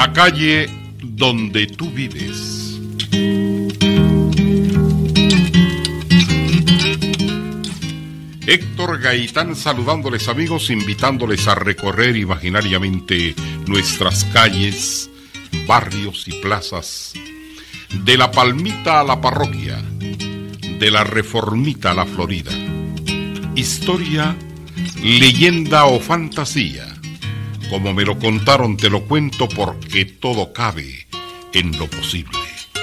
La calle donde tú vives. Héctor Gaitán saludándoles, amigos, invitándoles a recorrer imaginariamente nuestras calles, barrios y plazas, de la Palmita a la Parroquia, de la Reformita a la Florida. Historia, leyenda o fantasía, como me lo contaron te lo cuento, porque todo cabe en lo posible.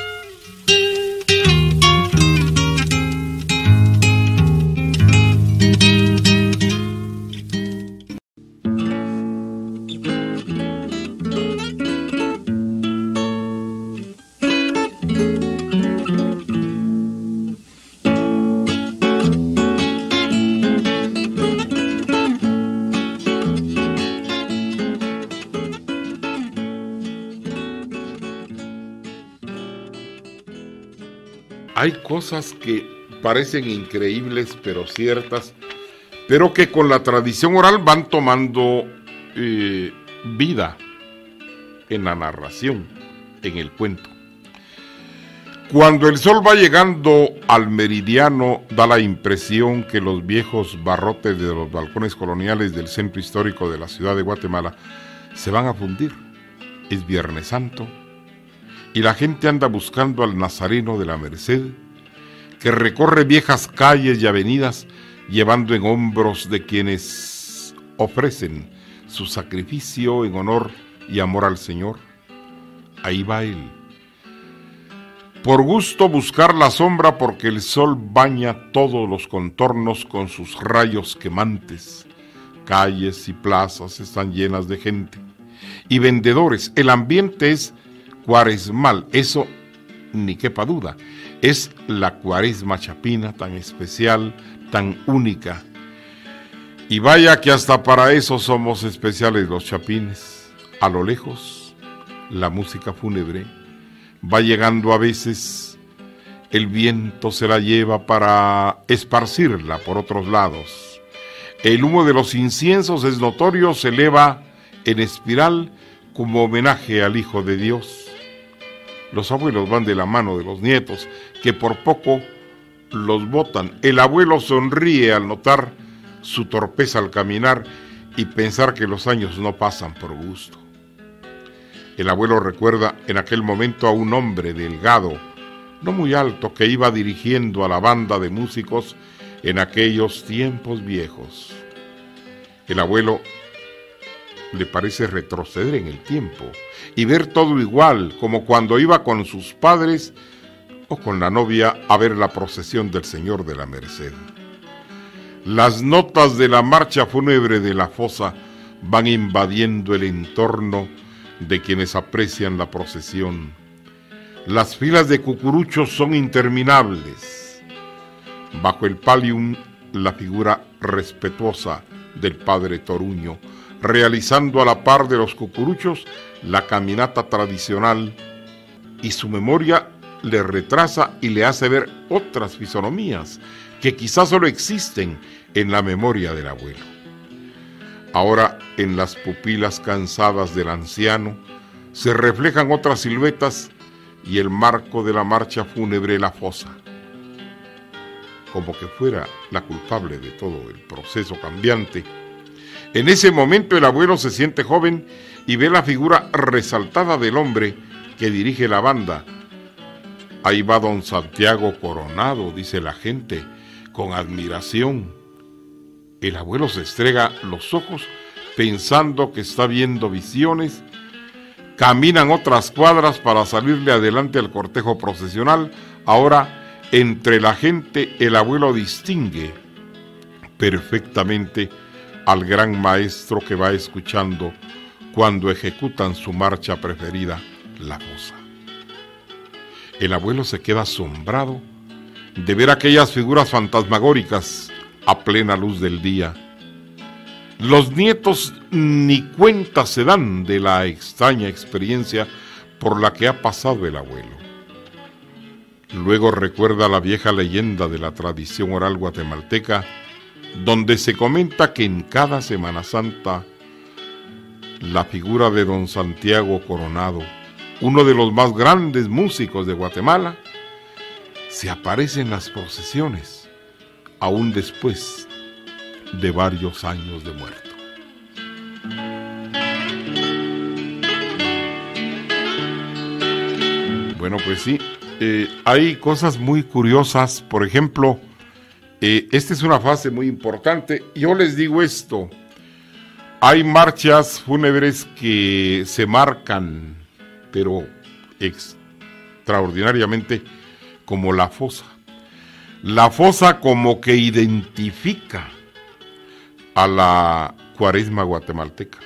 Hay cosas que parecen increíbles pero ciertas, pero que con la tradición oral van tomando vida en la narración, en el cuento. Cuando el sol va llegando al meridiano, da la impresión que los viejos barrotes de los balcones coloniales del centro histórico de la ciudad de Guatemala se van a fundir. Es Viernes Santo y la gente anda buscando al Nazareno de la Merced, que recorre viejas calles y avenidas llevando en hombros de quienes ofrecen su sacrificio en honor y amor al Señor. Ahí va él. Por gusto buscar la sombra, porque el sol baña todos los contornos con sus rayos quemantes. Calles y plazas están llenas de gente y vendedores. El ambiente es cuaresmal, eso ni quepa duda. Es la cuaresma chapina tan especial, tan única. Y vaya que hasta para eso somos especiales los chapines. A lo lejos, la música fúnebre va llegando a veces. El viento se la lleva para esparcirla por otros lados. El humo de los inciensos es notorio, se eleva en espiral como homenaje al Hijo de Dios. Los abuelos van de la mano de los nietos, que por poco los botan. El abuelo sonríe al notar su torpeza al caminar y pensar que los años no pasan por gusto. El abuelo recuerda en aquel momento a un hombre delgado, no muy alto, que iba dirigiendo a la banda de músicos en aquellos tiempos viejos. El abuelo le parece retroceder en el tiempo y ver todo igual, como cuando iba con sus padres o con la novia a ver la procesión del Señor de la Merced. Las notas de la marcha fúnebre de la fosa van invadiendo el entorno de quienes aprecian la procesión. Las filas de cucuruchos son interminables. Bajo el pallium, la figura respetuosa del padre Toruño, realizando a la par de los cucuruchos la caminata tradicional, y su memoria le retrasa y le hace ver otras fisonomías que quizás solo existen en la memoria del abuelo. Ahora, en las pupilas cansadas del anciano se reflejan otras siluetas y el marco de la marcha fúnebre la fosa, como que fuera la culpable de todo el proceso cambiante. En ese momento el abuelo se siente joven y ve la figura resaltada del hombre que dirige la banda. Ahí va don Santiago Coronado, dice la gente, con admiración. El abuelo se estrega los ojos pensando que está viendo visiones. Caminan otras cuadras para salirle adelante al cortejo procesional. Ahora, entre la gente, el abuelo distingue perfectamente al gran maestro que va escuchando cuando ejecutan su marcha preferida, la fosa. El abuelo se queda asombrado de ver aquellas figuras fantasmagóricas a plena luz del día. Los nietos ni cuenta se dan de la extraña experiencia por la que ha pasado el abuelo. Luego recuerda la vieja leyenda de la tradición oral guatemalteca, donde se comenta que en cada Semana Santa la figura de don Santiago Coronado, uno de los más grandes músicos de Guatemala, se aparece en las procesiones, aún después de varios años de muerto. Bueno, pues sí, hay cosas muy curiosas. Por ejemplo, esta es una fase muy importante. Yo les digo esto: hay marchas fúnebres que se marcan, pero extraordinariamente, como la fosa. La fosa como que identifica a la cuaresma guatemalteca.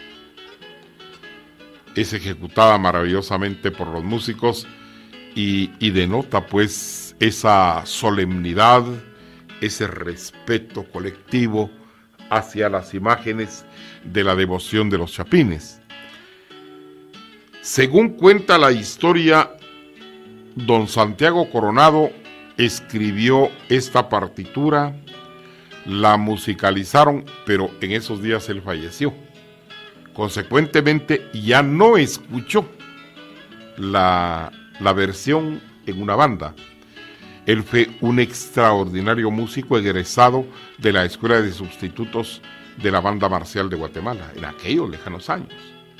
Es ejecutada maravillosamente por los músicos y denota pues esa solemnidad, ese respeto colectivo hacia las imágenes de la devoción de los chapines. Según cuenta la historia, don Santiago Coronado escribió esta partitura, la musicalizaron, pero en esos días él falleció. Consecuentemente ya no escuchó la versión en una banda. Él fue un extraordinario músico egresado de la Escuela de Sustitutos de la Banda Marcial de Guatemala, en aquellos lejanos años.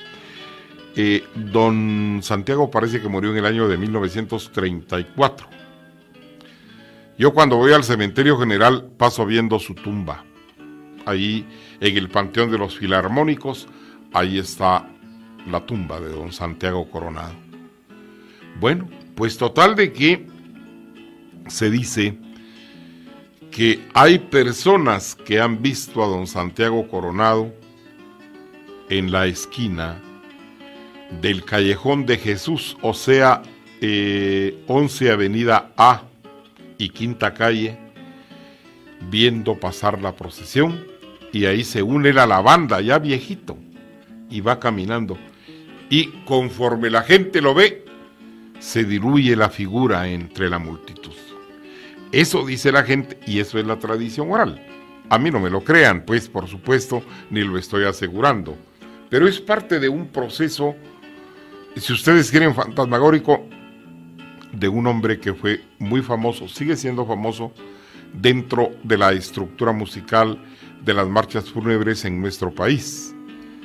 Don Santiago parece que murió en el año de 1934. Yo cuando voy al cementerio general paso viendo su tumba. Ahí en el Panteón de los Filarmónicos, ahí está la tumba de don Santiago Coronado. Bueno, pues total de que se dice que hay personas que han visto a don Santiago Coronado en la esquina del Callejón de Jesús, o sea, 11 Avenida A y Quinta Calle, viendo pasar la procesión, y ahí se une él a la banda, ya viejito, y va caminando, y conforme la gente lo ve, se diluye la figura entre la multitud. Eso dice la gente, y eso es la tradición oral. A mí no me lo crean, pues por supuesto, ni lo estoy asegurando, pero es parte de un proceso, si ustedes quieren, fantasmagórico, de un hombre que fue muy famoso, sigue siendo famoso dentro de la estructura musical de las marchas fúnebres en nuestro país.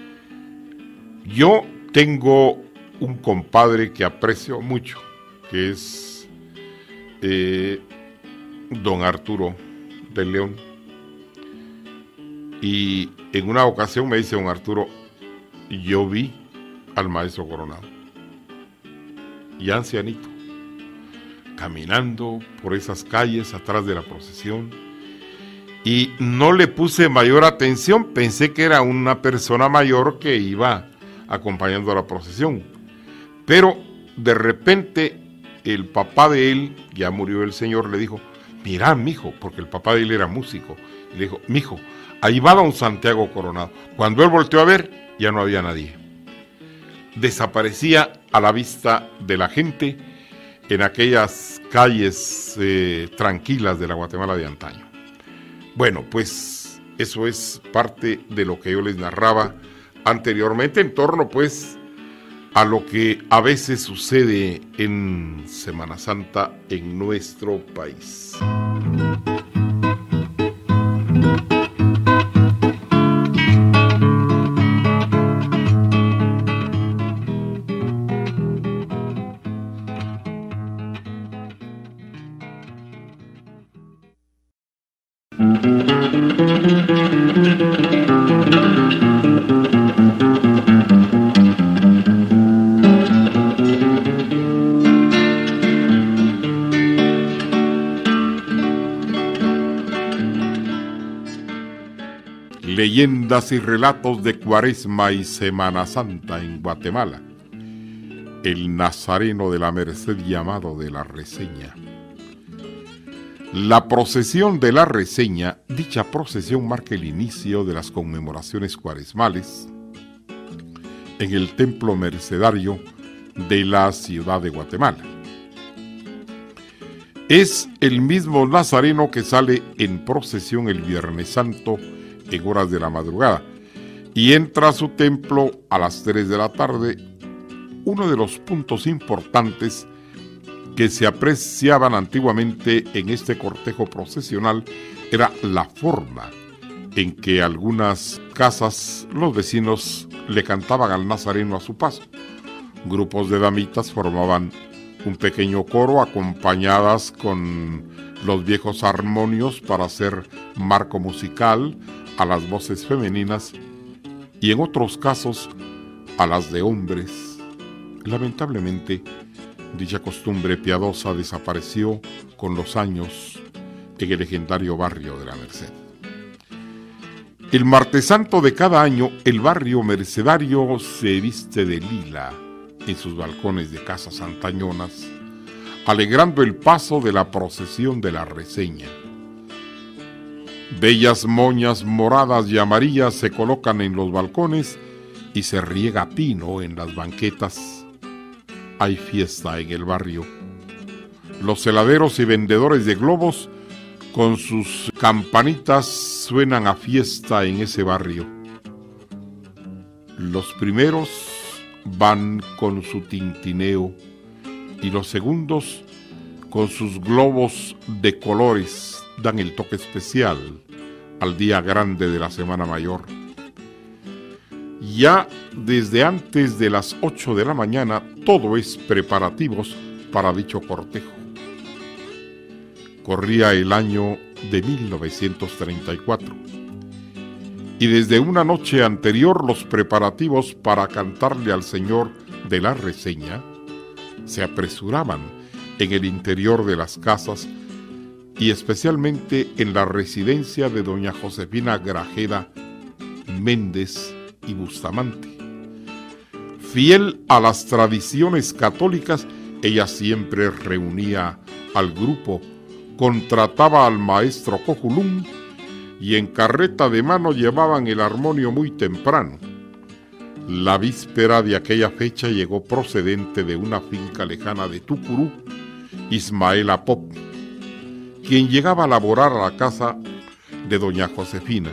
Yo tengo un compadre que aprecio mucho, que es don Arturo del León, y en una ocasión me dice don Arturo, yo vi al maestro Coronado, ya ancianito, caminando por esas calles atrás de la procesión, y no le puse mayor atención, pensé que era una persona mayor que iba acompañando a la procesión, pero de repente el papá de él, ya murió el señor, le dijo, mirá, mijo, porque el papá de él era músico, y le dijo, mijo, ahí va don Santiago Coronado. Cuando él volteó a ver, ya no había nadie. Desaparecía a la vista de la gente en aquellas calles tranquilas de la Guatemala de antaño. Bueno, pues eso es parte de lo que yo les narraba anteriormente en torno pues a lo que a veces sucede en Semana Santa en nuestro país. Leyendas y relatos de Cuaresma y Semana Santa en Guatemala. El Nazareno de la Merced llamado de la Reseña. La procesión de la Reseña, dicha procesión marca el inicio de las conmemoraciones cuaresmales en el templo mercedario de la ciudad de Guatemala. Es el mismo Nazareno que sale en procesión el Viernes Santo en horas de la madrugada, y entra a su templo a las 3 de la tarde. Uno de los puntos importantes que se apreciaban antiguamente en este cortejo procesional era la forma en que algunas casas los vecinos le cantaban al Nazareno a su paso. Grupos de damitas formaban un pequeño coro acompañadas con los viejos armonios para hacer marco musical a las voces femeninas y en otros casos a las de hombres. Lamentablemente, dicha costumbre piadosa desapareció con los años en el legendario barrio de la Merced. El martes santo de cada año, el barrio mercedario se viste de lila en sus balcones de casas antañonas, alegrando el paso de la procesión de la Reseña. Bellas moñas moradas y amarillas se colocan en los balcones y se riega pino en las banquetas. Hay fiesta en el barrio. Los heladeros y vendedores de globos con sus campanitas suenan a fiesta en ese barrio. Los primeros van con su tintineo y los segundos con sus globos de colores dan el toque especial al día grande de la Semana Mayor. Ya desde antes de las 8 de la mañana todo es preparativos para dicho cortejo. Corría el año de 1934 y desde una noche anterior los preparativos para cantarle al señor de la Reseña se apresuraban en el interior de las casas y especialmente en la residencia de doña Josefina Grajeda Méndez y Bustamante. Fiel a las tradiciones católicas, ella siempre reunía al grupo, contrataba al maestro Cojulum y en carreta de mano llevaban el armonio muy temprano. La víspera de aquella fecha llegó procedente de una finca lejana de Tucurú, Ismaela Pop, quien llegaba a laborar a la casa de doña Josefina.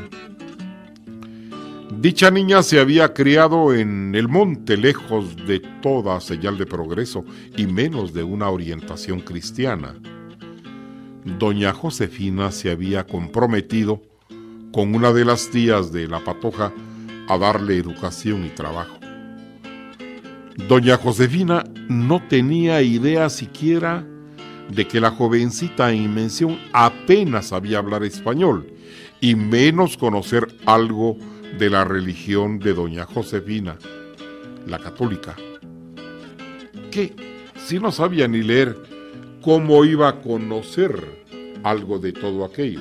Dicha niña se había criado en el monte, lejos de toda señal de progreso y menos de una orientación cristiana. Doña Josefina se había comprometido con una de las tías de la Patoja a darle educación y trabajo. Doña Josefina no tenía idea siquiera de que la jovencita en mención apenas sabía hablar español y menos conocer algo de la religión de doña Josefina, la católica. Que si no sabía ni leer, ¿cómo iba a conocer algo de todo aquello?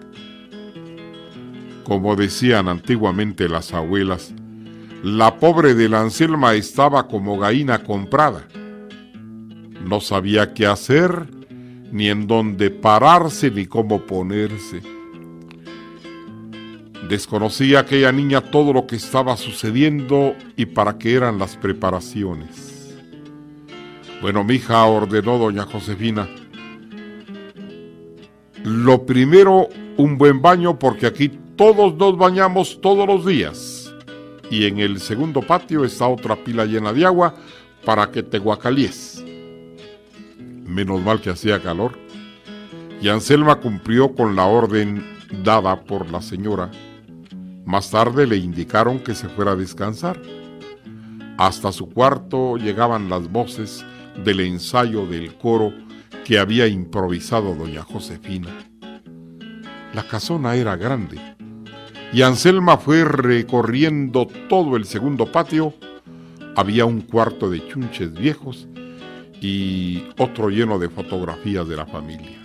Como decían antiguamente las abuelas, la pobre de la Anselma estaba como gallina comprada. No sabía qué hacer, ni en dónde pararse, ni cómo ponerse. Desconocía aquella niña todo lo que estaba sucediendo y para qué eran las preparaciones. Bueno, mija, ordenó doña Josefina, lo primero, un buen baño, porque aquí todos nos bañamos todos los días. Y en el segundo patio está otra pila llena de agua para que te guacalíes. Menos mal que hacía calor. Y Anselma cumplió con la orden dada por la señora. Más tarde le indicaron que se fuera a descansar. Hasta su cuarto llegaban las voces del ensayo del coro que había improvisado doña Josefina. La casona era grande y Anselma fue recorriendo todo el segundo patio. Había un cuarto de chunches viejos y otro lleno de fotografías de la familia.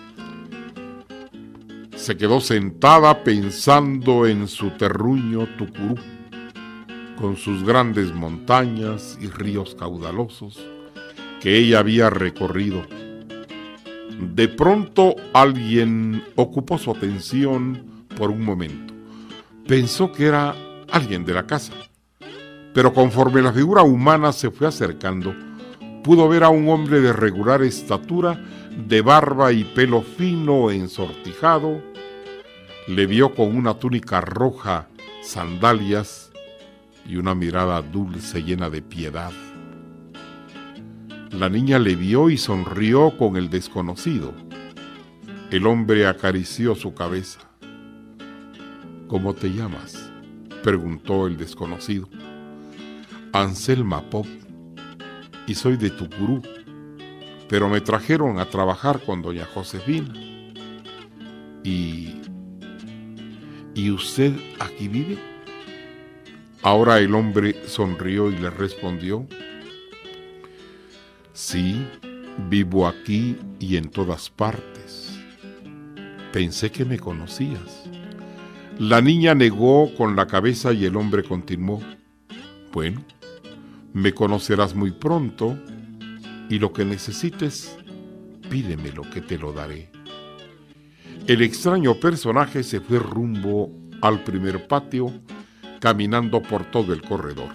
Se quedó sentada pensando en su terruño Tucurú, con sus grandes montañas y ríos caudalosos que ella había recorrido. De pronto alguien ocupó su atención por un momento. Pensó que era alguien de la casa, pero conforme la figura humana se fue acercando, pudo ver a un hombre de regular estatura, de barba y pelo fino ensortijado. Le vio con una túnica roja sandalias y una mirada dulce llena de piedad. La niña le vio y sonrió con el desconocido. El hombre acarició su cabeza. ¿Cómo te llamas?, preguntó el desconocido. Anselma Pop, y soy de Tucurú, pero me trajeron a trabajar con doña Josefina. ¿Y usted aquí vive? Ahora el hombre sonrió y le respondió: sí, vivo aquí y en todas partes. Pensé que me conocías. La niña negó con la cabeza y el hombre continuó: bueno, me conocerás muy pronto y lo que necesites, pídemelo que te lo daré. El extraño personaje se fue rumbo al primer patio, caminando por todo el corredor.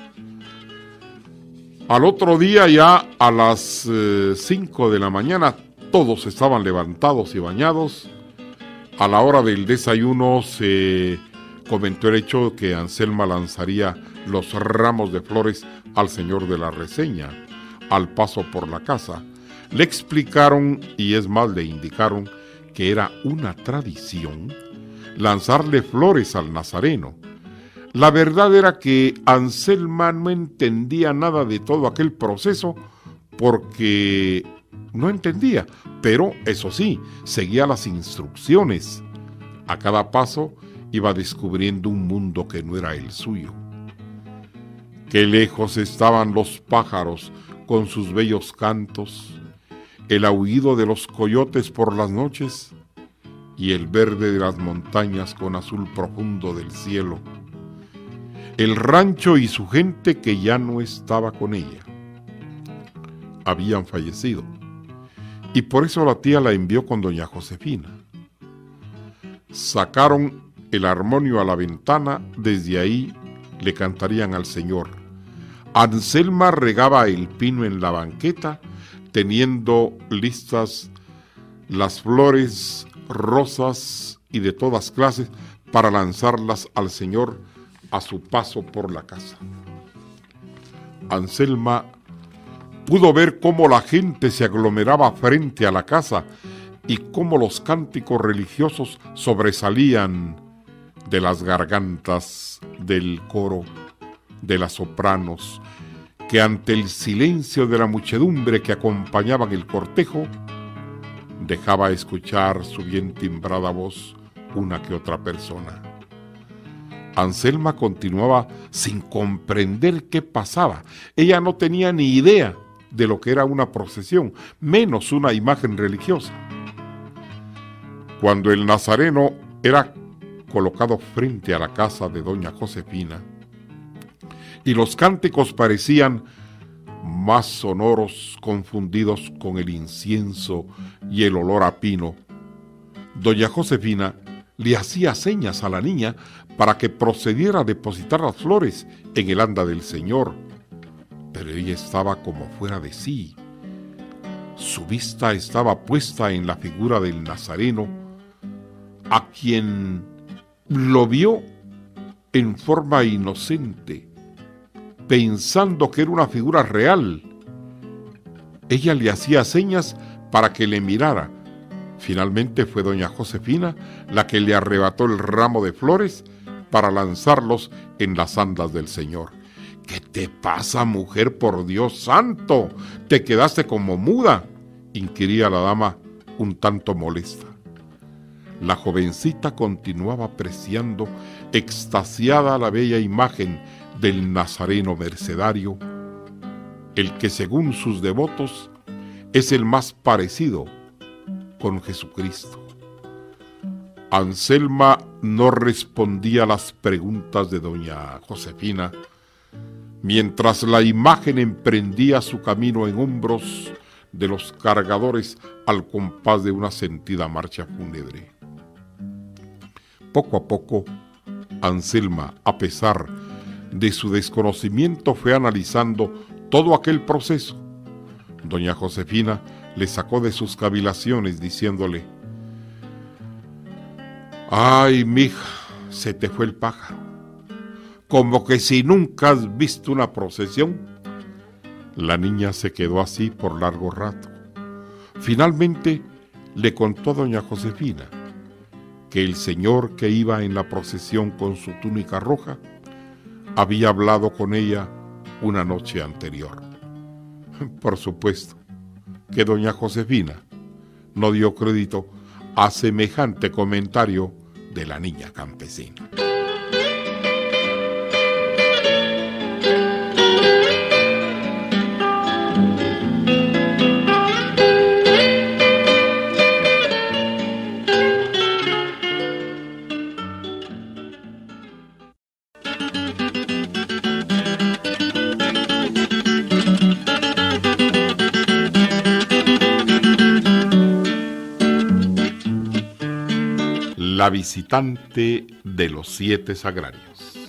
Al otro día, ya a las 5 de la mañana, todos estaban levantados y bañados. A la hora del desayuno se comentó el hecho que Anselma lanzaría los ramos de flores al señor de la reseña al paso por la casa. Le explicaron, y es más, le indicaron que era una tradición lanzarle flores al Nazareno. La verdad era que Anselma no entendía nada de todo aquel proceso, porque no entendía, pero eso sí, seguía las instrucciones. A cada paso iba descubriendo un mundo que no era el suyo. Qué lejos estaban los pájaros con sus bellos cantos, el aullido de los coyotes por las noches y el verde de las montañas con azul profundo del cielo. El rancho y su gente que ya no estaba con ella. Habían fallecido, y por eso la tía la envió con doña Josefina. Sacaron el armonio a la ventana, desde ahí le cantarían al Señor. Anselma regaba el pino en la banqueta, teniendo listas las flores, rosas y de todas clases para lanzarlas al Señor a su paso por la casa. Anselma pudo ver cómo la gente se aglomeraba frente a la casa y cómo los cánticos religiosos sobresalían de las gargantas del coro, de las sopranos, que ante el silencio de la muchedumbre que acompañaban el cortejo, dejaba escuchar su bien timbrada voz una que otra persona. Anselma continuaba sin comprender qué pasaba. Ella no tenía ni idea de lo que era una procesión, menos una imagen religiosa. Cuando el Nazareno era colocado frente a la casa de doña Josefina y los cánticos parecían más sonoros, confundidos con el incienso y el olor a pino, doña Josefina le hacía señas a la niña para que procediera a depositar las flores en el anda del Señor, pero ella estaba como fuera de sí. Su vista estaba puesta en la figura del Nazareno, a quien lo vio en forma inocente, pensando que era una figura real. Ella le hacía señas para que le mirara. Finalmente fue doña Josefina la que le arrebató el ramo de flores para lanzarlos en las andas del Señor. ¿Qué te pasa, mujer, por Dios santo? ¿Te quedaste como muda?, inquiría la dama un tanto molesta. La jovencita continuaba apreciando extasiada la bella imagen del Nazareno mercedario, el que según sus devotos es el más parecido con Jesucristo. Anselma no respondía a las preguntas de doña Josefina, mientras la imagen emprendía su camino en hombros de los cargadores al compás de una sentida marcha fúnebre. Poco a poco, Anselma, a pesar de su desconocimiento, fue analizando todo aquel proceso. Doña Josefina le sacó de sus cavilaciones diciéndole: «Ay, mija, se te fue el pájaro. como que si nunca has visto una procesión. La niña se quedó así por largo rato. Finalmente le contó a doña Josefina que el señor que iba en la procesión con su túnica roja había hablado con ella una noche anterior. Por supuesto que doña Josefina no dio crédito a semejante comentario de la niña campesina. La visitante de los 7 sagrarios.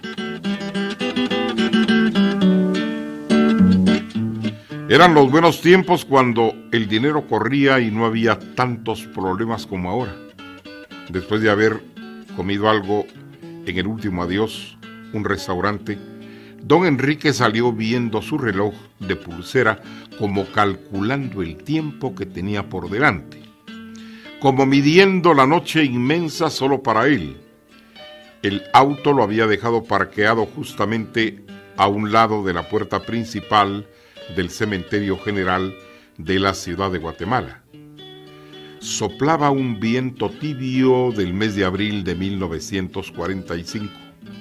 Eran los buenos tiempos cuando el dinero corría y no había tantos problemas como ahora. Después de haber comido algo en el último adiós, un restaurante, don Enrique salió viendo su reloj de pulsera como calculando el tiempo que tenía por delante, como midiendo la noche inmensa solo para él. El auto lo había dejado parqueado justamente a un lado de la puerta principal del cementerio general de la ciudad de Guatemala. Soplaba un viento tibio del mes de abril de 1945.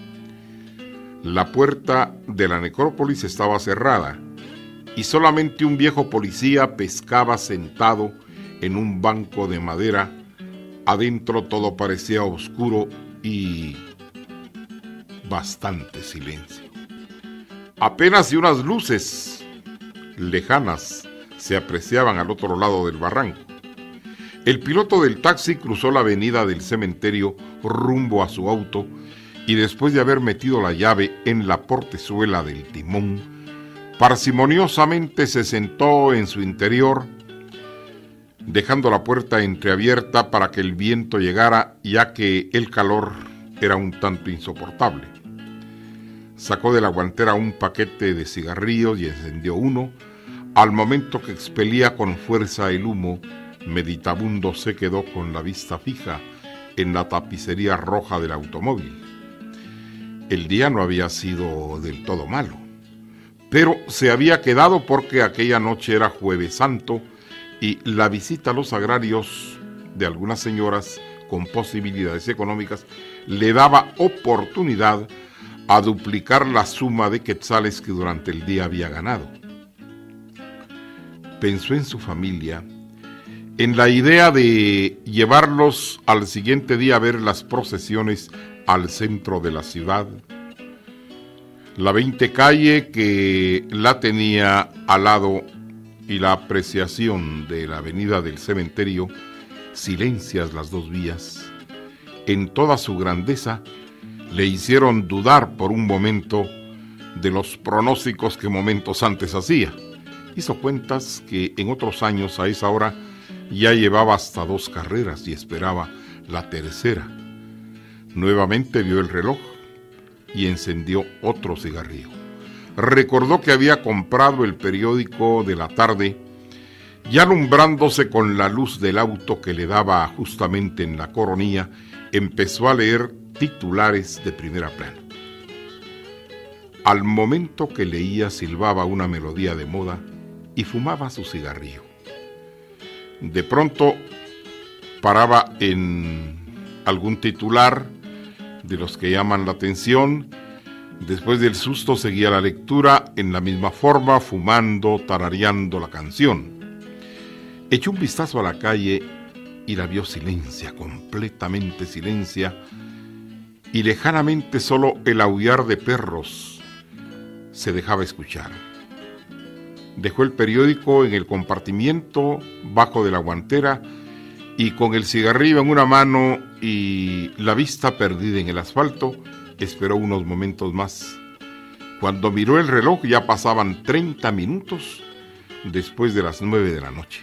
La puerta de la necrópolis estaba cerrada y solamente un viejo policía pescaba sentado en un banco de madera. Adentro todo parecía oscuro y bastante silencio. Apenas si unas luces lejanas se apreciaban al otro lado del barranco. El piloto del taxi cruzó la avenida del cementerio rumbo a su auto y después de haber metido la llave en la portezuela del timón, parsimoniosamente se sentó en su interior, dejando la puerta entreabierta para que el viento llegara, ya que el calor era un tanto insoportable. Sacó de la guantera un paquete de cigarrillos y encendió uno. Al momento que expelía con fuerza el humo, meditabundo se quedó con la vista fija en la tapicería roja del automóvil. El día no había sido del todo malo, pero se había quedado porque aquella noche era Jueves Santo y la visita a los sagrarios de algunas señoras con posibilidades económicas le daba oportunidad a duplicar la suma de quetzales que durante el día había ganado. Pensó en su familia, en la idea de llevarlos al siguiente día a ver las procesiones al centro de la ciudad. La 20 calle que la tenía al lado y la apreciación de la avenida del cementerio, silencias las dos vías, en toda su grandeza, le hicieron dudar por un momento de los pronósticos que momentos antes hacía. Hizo cuentas que en otros años a esa hora ya llevaba hasta 2 carreras y esperaba la tercera. Nuevamente vio el reloj y encendió otro cigarrillo. Recordó que había comprado el periódico de la tarde y, alumbrándose con la luz del auto que le daba justamente en la coronilla, empezó a leer titulares de primera plana. Al momento que leía silbaba una melodía de moda y fumaba su cigarrillo. De pronto paraba en algún titular de los que llaman la atención. Después del susto seguía la lectura en la misma forma, fumando, tarareando la canción. Echó un vistazo a la calle y la vio silencia, completamente silencia, y lejanamente solo el aullar de perros se dejaba escuchar. Dejó el periódico en el compartimiento bajo de la guantera y con el cigarrillo en una mano y la vista perdida en el asfalto, esperó unos momentos más. Cuando miró el reloj ya pasaban 30 minutos después de las 9 de la noche.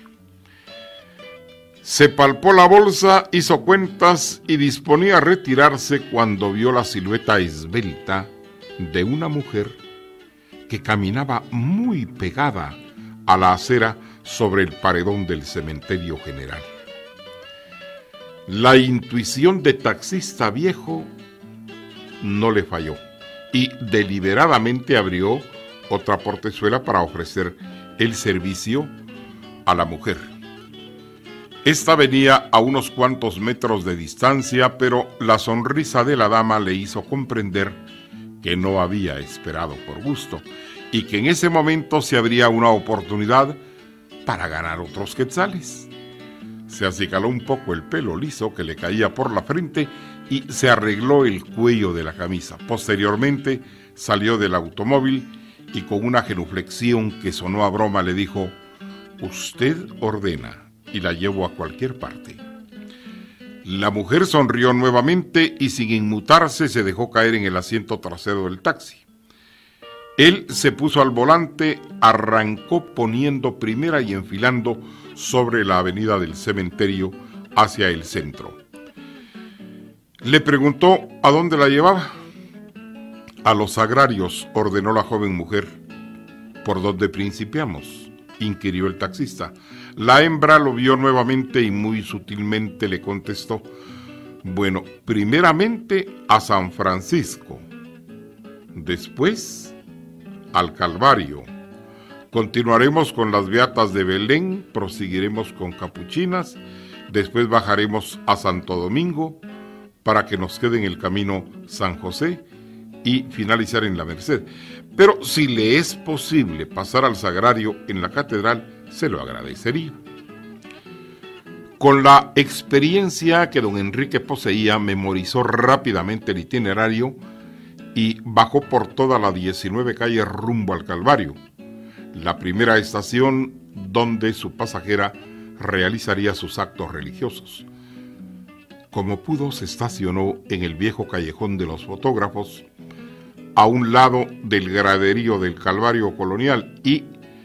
Se palpó la bolsa, hizo cuentas y disponía a retirarse cuando vio la silueta esbelta de una mujer que caminaba muy pegada a la acera sobre el paredón del cementerio general. La intuición de taxista viejo no le falló y deliberadamente abrió otra portezuela para ofrecer el servicio a la mujer. Esta venía a unos cuantos metros de distancia, pero la sonrisa de la dama le hizo comprender que no había esperado por gusto y que en ese momento se abría una oportunidad para ganar otros quetzales. Se acicaló un poco el pelo liso que le caía por la frente y se arregló el cuello de la camisa. Posteriormente salió del automóvil y con una genuflexión que sonó a broma le dijo: «Usted ordena y la llevo a cualquier parte». La mujer sonrió nuevamente y sin inmutarse se dejó caer en el asiento trasero del taxi. Él se puso al volante, arrancó poniendo primera y enfilando sobre la avenida del cementerio hacia el centro. Le preguntó a dónde la llevaba. «A los agrarios», ordenó la joven mujer. «¿Por dónde principiamos?», inquirió el taxista. La hembra lo vio nuevamente y muy sutilmente le contestó: «Bueno, primeramente a San Francisco, después al Calvario, continuaremos con las Beatas de Belén, proseguiremos con Capuchinas, después bajaremos a Santo Domingo para que nos quede en el camino San José y finalizar en la Merced. Pero si le es posible pasar al sagrario en la catedral, se lo agradecería». Con la experiencia que don Enrique poseía, memorizó rápidamente el itinerario y bajó por toda la 19 calle rumbo al Calvario, la primera estación donde su pasajera realizaría sus actos religiosos. Como pudo, se estacionó en el viejo callejón de los fotógrafos, a un lado del graderío del Calvario Colonial, y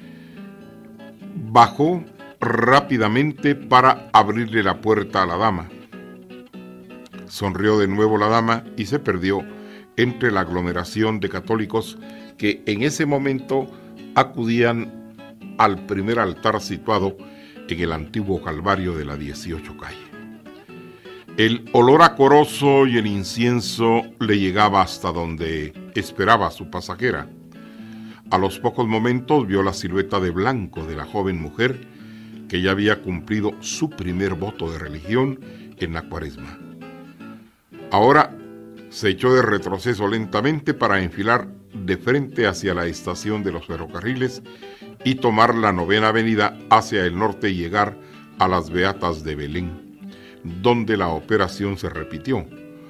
bajó rápidamente para abrirle la puerta a la dama. Sonrió de nuevo la dama y se perdió entre la aglomeración de católicos que en ese momento acudían al primer altar situado en el antiguo Calvario de la 18 calle. El olor acoroso y el incienso le llegaba hasta donde esperaba su pasajera. A los pocos momentos vio la silueta de blanco de la joven mujer que ya había cumplido su primer voto de religión en la Cuaresma. Ahora se echó de retroceso lentamente para enfilar de frente hacia la estación de los ferrocarriles y tomar la 9ª avenida hacia el norte y llegar a las Beatas de Belén, donde la operación se repitió.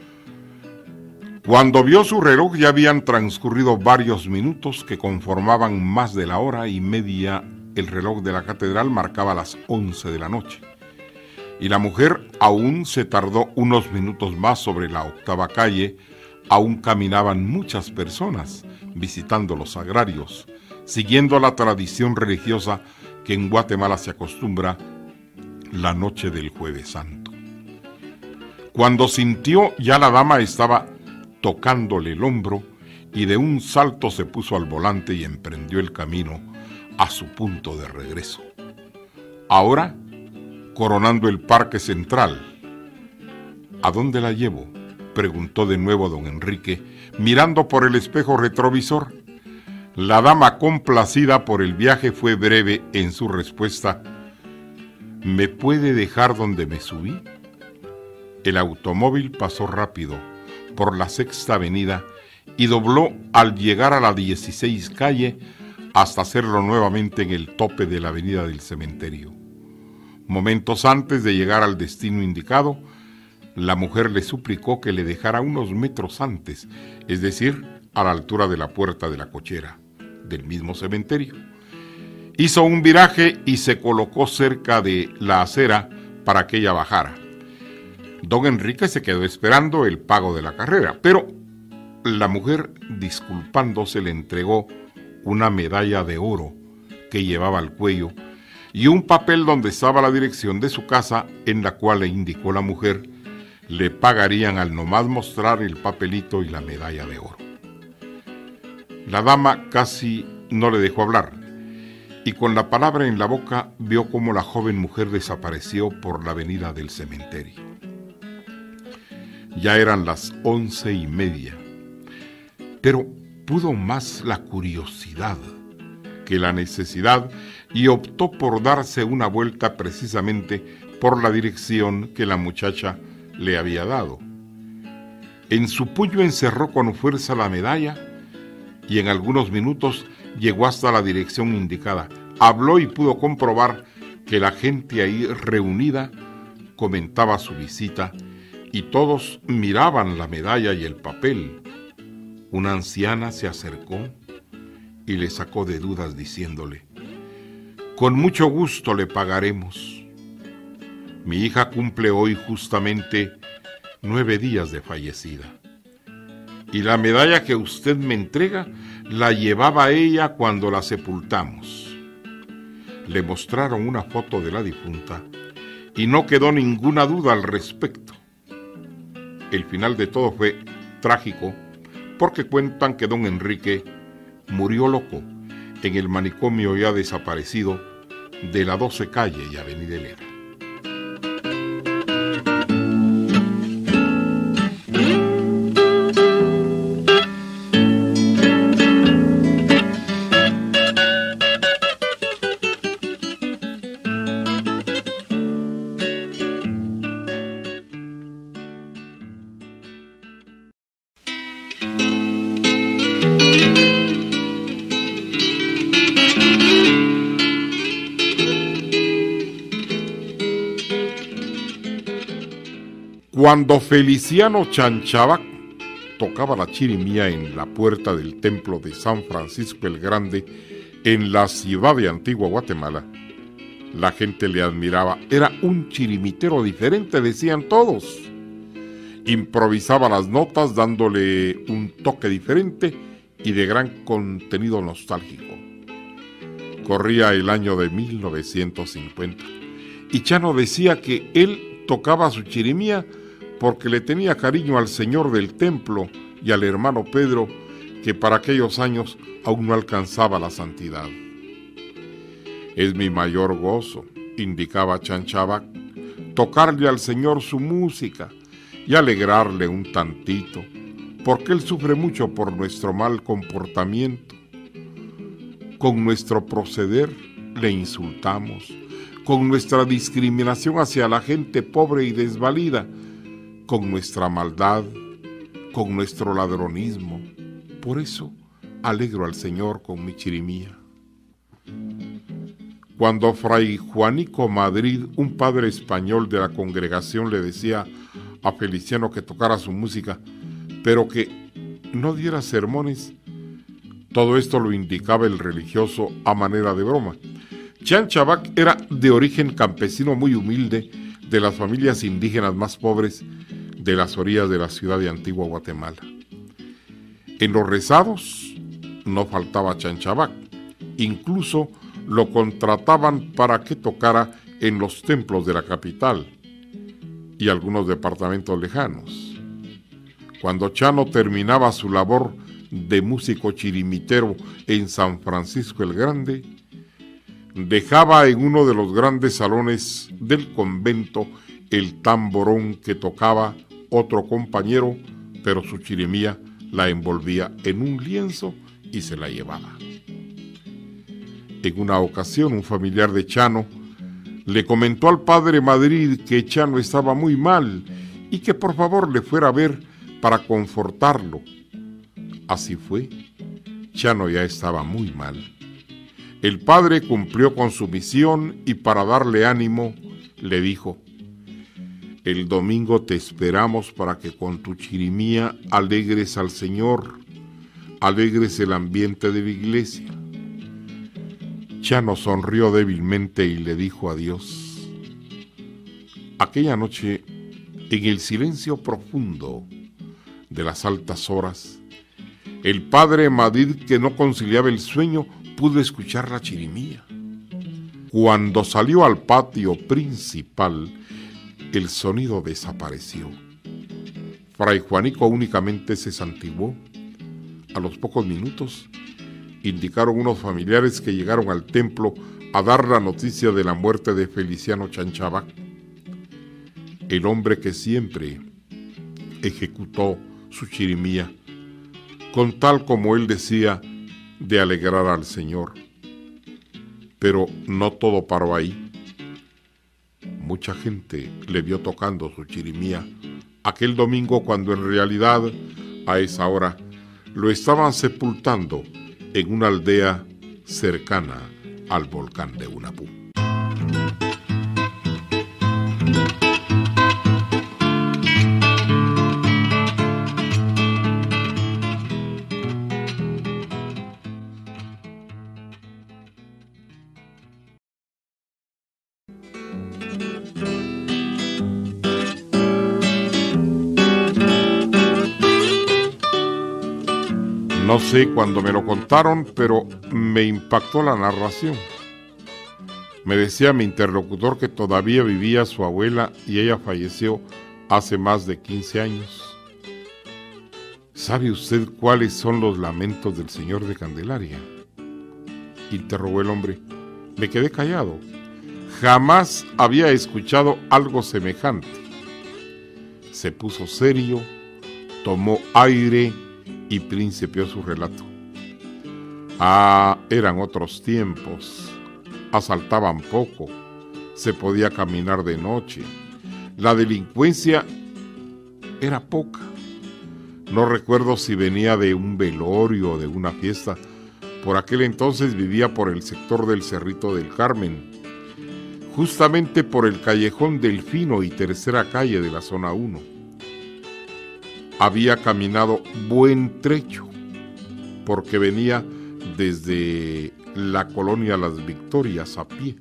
Cuando vio su reloj ya habían transcurrido varios minutos que conformaban más de la hora y media. El reloj de la catedral marcaba las 11 de la noche y la mujer aún se tardó unos minutos más sobre la 8ª calle. Aún caminaban muchas personas visitando los agrarios, siguiendo la tradición religiosa que en Guatemala se acostumbra la noche del Jueves Santo. Cuando sintió, ya la dama estaba tocándole el hombro y de un salto se puso al volante y emprendió el camino a su punto de regreso. Ahora, coronando el Parque Central. «¿A dónde la llevo?», preguntó de nuevo don Enrique, mirando por el espejo retrovisor. La dama, complacida por el viaje, fue breve en su respuesta: «¿Me puede dejar donde me subí?». El automóvil pasó rápido por la 6ª avenida y dobló al llegar a la 16 calle hasta hacerlo nuevamente en el tope de la avenida del cementerio. Momentos antes de llegar al destino indicado, la mujer le suplicó que le dejara unos metros antes, es decir, a la altura de la puerta de la cochera del mismo cementerio. Hizo un viraje y se colocó cerca de la acera para que ella bajara. Don Enrique se quedó esperando el pago de la carrera, pero la mujer, disculpándose, le entregó una medalla de oro que llevaba al cuello y un papel donde estaba la dirección de su casa, en la cual le indicó la mujer le pagarían al nomás mostrar el papelito y la medalla de oro. La dama casi no le dejó hablar, y con la palabra en la boca vio cómo la joven mujer desapareció por la avenida del cementerio. Ya eran las 11:30, pero pudo más la curiosidad que la necesidad y optó por darse una vuelta precisamente por la dirección que la muchacha le había dado. En su puño encerró con fuerza la medalla y en algunos minutos llegó hasta la dirección indicada. Habló y pudo comprobar que la gente ahí reunida comentaba su visita y todos miraban la medalla y el papel. Una anciana se acercó y le sacó de dudas diciéndole: «Con mucho gusto le pagaremos. Mi hija cumple hoy justamente 9 días de fallecida. Y la medalla que usted me entrega la llevaba ella cuando la sepultamos». Le mostraron una foto de la difunta y no quedó ninguna duda al respecto. El final de todo fue trágico, porque cuentan que don Enrique murió loco en el manicomio ya desaparecido de la 12 calle y avenida Helena. Cuando Feliciano Chanchabac tocaba la chirimía en la puerta del templo de San Francisco el Grande en la ciudad de Antigua Guatemala, la gente le admiraba. Era un chirimitero diferente, decían todos. Improvisaba las notas dándole un toque diferente y de gran contenido nostálgico. Corría el año de 1950 y Chano decía que él tocaba su chirimía porque le tenía cariño al señor del templo y al hermano Pedro, que para aquellos años aún no alcanzaba la santidad. «Es mi mayor gozo», indicaba Chanchabac, «tocarle al Señor su música y alegrarle un tantito, porque Él sufre mucho por nuestro mal comportamiento. Con nuestro proceder le insultamos, con nuestra discriminación hacia la gente pobre y desvalida, con nuestra maldad, con nuestro ladronismo. Por eso alegro al Señor con mi chirimía». Cuando Fray Juanico Madrid, un padre español de la congregación, le decía a Feliciano que tocara su música, pero que no diera sermones, todo esto lo indicaba el religioso a manera de broma. Chanchabac era de origen campesino muy humilde, de las familias indígenas más pobres de las orillas de la ciudad de Antigua Guatemala. En los rezados no faltaba Chanchabac, incluso lo contrataban para que tocara en los templos de la capital y algunos departamentos lejanos. Cuando Chano terminaba su labor de músico chirimitero en San Francisco el Grande, dejaba en uno de los grandes salones del convento el tamborón que tocaba otro compañero, pero su chirimía la envolvía en un lienzo y se la llevaba. En una ocasión, un familiar de Chano le comentó al padre Madrid que Chano estaba muy mal y que por favor le fuera a ver para confortarlo. Así fue. Chano ya estaba muy mal. El padre cumplió con su misión y para darle ánimo le dijo: «El domingo te esperamos para que con tu chirimía alegres al Señor, alegres el ambiente de la iglesia». Chano sonrió débilmente y le dijo adiós. Aquella noche, en el silencio profundo de las altas horas, el padre Madrid, que no conciliaba el sueño, pudo escuchar la chirimía. Cuando salió al patio principal, el sonido desapareció. Fray Juanico únicamente se santiguó, A los pocos minutos, indicaron unos familiares que llegaron al templo a dar la noticia de la muerte de Feliciano Chanchava, el hombre que siempre ejecutó su chirimía, con tal, como él decía, de alegrar al Señor. Pero no todo paró ahí. Mucha gente le vio tocando su chirimía aquel domingo, cuando en realidad a esa hora lo estaban sepultando en una aldea cercana al volcán de Hunapú. No sé cuándo me lo contaron, pero me impactó la narración. Me decía mi interlocutor que todavía vivía su abuela y ella falleció hace más de 15 años. ¿Sabe usted cuáles son los lamentos del Señor de Candelaria?, interrogó el hombre. Me quedé callado. Jamás había escuchado algo semejante. Se puso serio, tomó aire y principió su relato. Eran otros tiempos. Asaltaban poco, se podía caminar de noche, la delincuencia era poca. No recuerdo si venía de un velorio o de una fiesta. Por aquel entonces vivía por el sector del Cerrito del Carmen, justamente por el callejón Delfino y Tercera Calle de la zona 1. Había caminado buen trecho, porque venía desde la colonia Las Victorias a pie.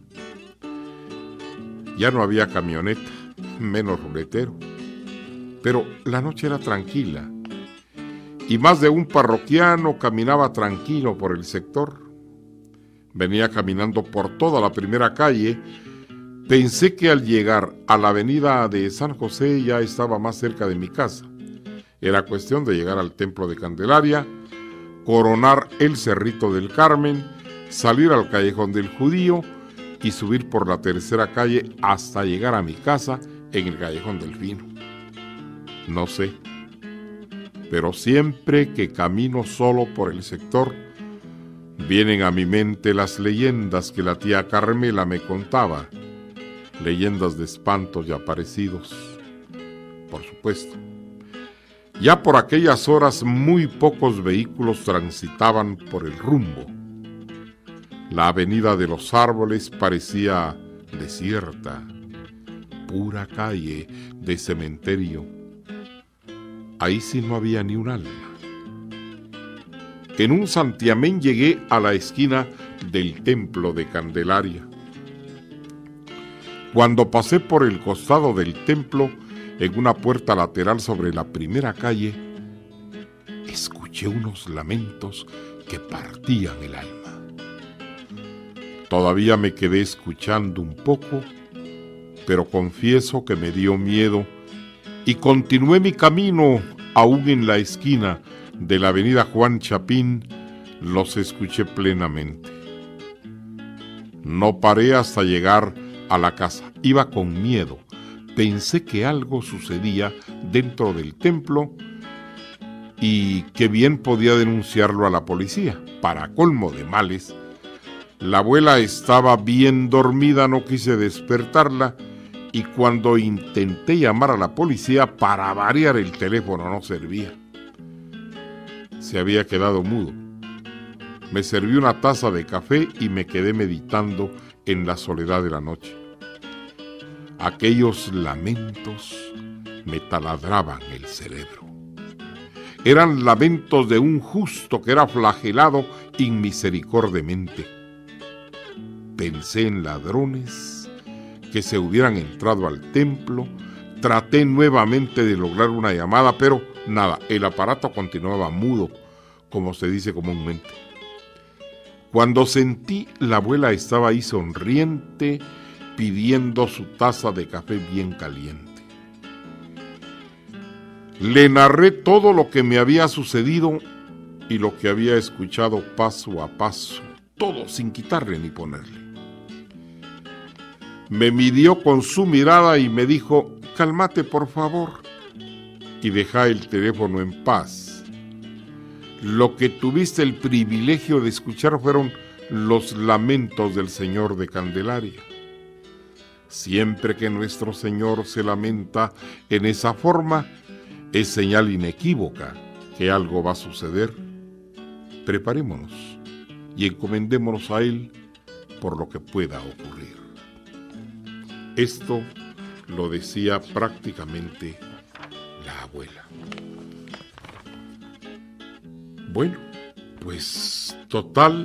Ya no había camioneta, menos ruletero, pero la noche era tranquila y más de un parroquiano caminaba tranquilo por el sector. Venía caminando por toda la primera calle. Pensé que al llegar a la avenida de San José ya estaba más cerca de mi casa. Era cuestión de llegar al templo de Candelaria, coronar el Cerrito del Carmen, salir al callejón del Judío y subir por la Tercera Calle hasta llegar a mi casa en el callejón Delfino. No sé, pero siempre que camino solo por el sector, vienen a mi mente las leyendas que la tía Carmela me contaba, leyendas de espantos y aparecidos, por supuesto. Ya por aquellas horas muy pocos vehículos transitaban por el rumbo. La avenida de los Árboles parecía desierta, pura calle de cementerio. Ahí sí no había ni un alma. En un santiamén llegué a la esquina del templo de Candelaria. Cuando pasé por el costado del templo, en una puerta lateral sobre la primera calle, escuché unos lamentos que partían el alma. Todavía me quedé escuchando un poco, pero confieso que me dio miedo y continué mi camino. Aún en la esquina de la avenida Juan Chapín, los escuché plenamente. No paré hasta llegar a la casa. Iba con miedo. Pensé que algo sucedía dentro del templo y que bien podía denunciarlo a la policía. Para colmo de males, la abuela estaba bien dormida, no quise despertarla, y cuando intenté llamar a la policía, para variar, el teléfono no servía. Se había quedado mudo. Me serví una taza de café y me quedé meditando en la soledad de la noche. Aquellos lamentos me taladraban el cerebro. Eran lamentos de un justo que era flagelado inmisericordiamente. Pensé en ladrones que se hubieran entrado al templo. Traté nuevamente de lograr una llamada, pero nada, el aparato continuaba mudo, como se dice comúnmente. Cuando sentí, la abuela estaba ahí sonriente, pidiendo su taza de café bien caliente. Le narré todo lo que me había sucedido y lo que había escuchado paso a paso, todo sin quitarle ni ponerle. Me midió con su mirada y me dijo: cálmate por favor y deja el teléfono en paz. Lo que tuviste el privilegio de escuchar fueron los lamentos del Señor de Candelaria. Siempre que nuestro Señor se lamenta en esa forma, es señal inequívoca que algo va a suceder. Preparémonos y encomendémonos a Él por lo que pueda ocurrir. Esto lo decía prácticamente la abuela. Bueno, pues total,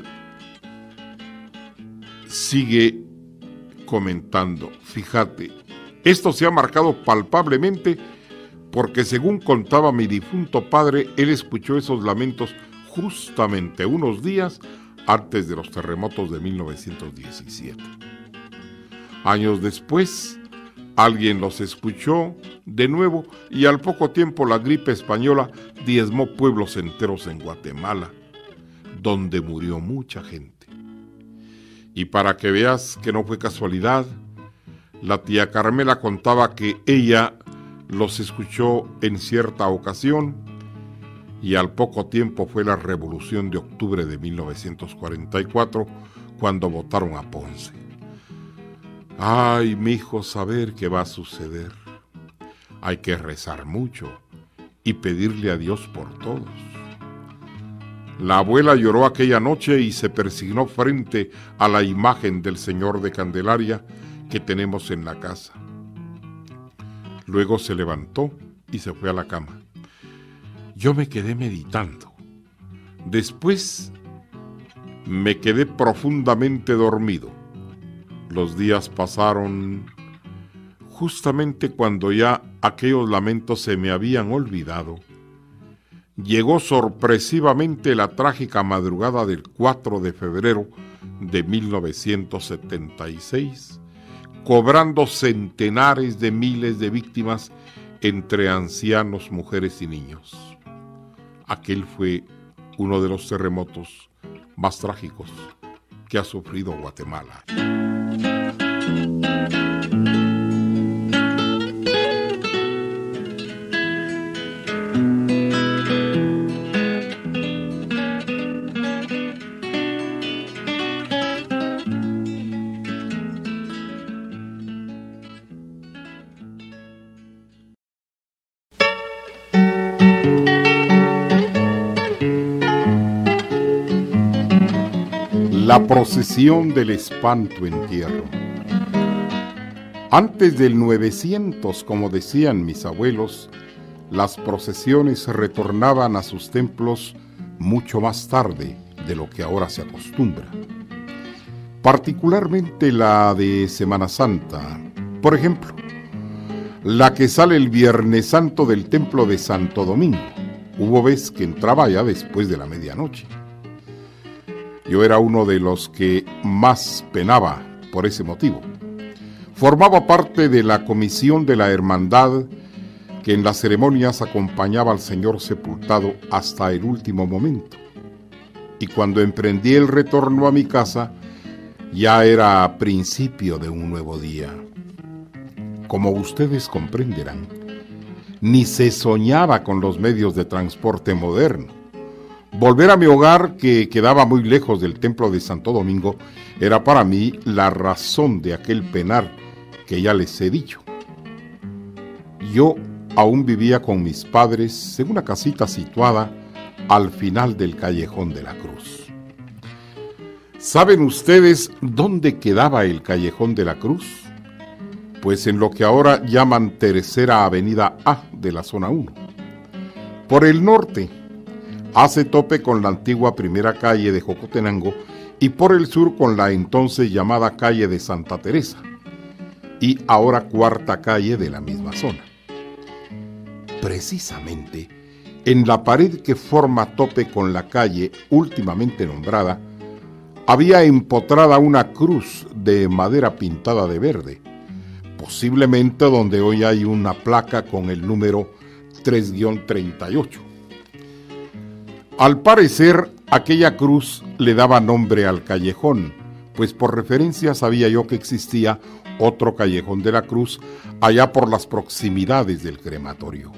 sigue comentando. Fíjate, esto se ha marcado palpablemente porque, según contaba mi difunto padre, él escuchó esos lamentos justamente unos días antes de los terremotos de 1917. Años después, alguien los escuchó de nuevo y al poco tiempo la gripe española diezmó pueblos enteros en Guatemala, donde murió mucha gente. Y para que veas que no fue casualidad, la tía Carmela contaba que ella los escuchó en cierta ocasión y al poco tiempo fue la Revolución de Octubre de 1944 cuando votaron a Ponce. Ay, mijo, saber qué va a suceder. Hay que rezar mucho y pedirle a Dios por todos. La abuela lloró aquella noche y se persignó frente a la imagen del Señor de Candelaria que tenemos en la casa. Luego se levantó y se fue a la cama. Yo me quedé meditando. Después me quedé profundamente dormido. Los días pasaron. Justamente cuando ya aquellos lamentos se me habían olvidado, llegó sorpresivamente la trágica madrugada del 4 de febrero de 1976, cobrando centenares de miles de víctimas entre ancianos, mujeres y niños. Aquel fue uno de los terremotos más trágicos que ha sufrido Guatemala. La procesión del espanto entierro. Antes del 900, como decían mis abuelos, las procesiones retornaban a sus templos mucho más tarde de lo que ahora se acostumbra. Particularmente la de Semana Santa. Por ejemplo, la que sale el Viernes Santo del templo de Santo Domingo. Hubo vez que entraba ya después de la medianoche. Yo era uno de los que más penaba por ese motivo. Formaba parte de la comisión de la hermandad que en las ceremonias acompañaba al Señor sepultado hasta el último momento. Y cuando emprendí el retorno a mi casa, ya era principio de un nuevo día. Como ustedes comprenderán, ni se soñaba con los medios de transporte moderno. Volver a mi hogar, que quedaba muy lejos del templo de Santo Domingo, era para mí la razón de aquel penar que ya les he dicho. Yo aún vivía con mis padres en una casita situada al final del Callejón de la Cruz. ¿Saben ustedes dónde quedaba el Callejón de la Cruz? Pues en lo que ahora llaman Tercera Avenida A de la Zona 1. Por el norte, hace tope con la antigua primera calle de Jocotenango y por el sur con la entonces llamada calle de Santa Teresa y ahora cuarta calle de la misma zona. Precisamente en la pared que forma tope con la calle últimamente nombrada había empotrada una cruz de madera pintada de verde, posiblemente donde hoy hay una placa con el número 3-38. Al parecer, aquella cruz le daba nombre al callejón, pues por referencia sabía yo que existía otro callejón de la cruz allá por las proximidades del crematorio.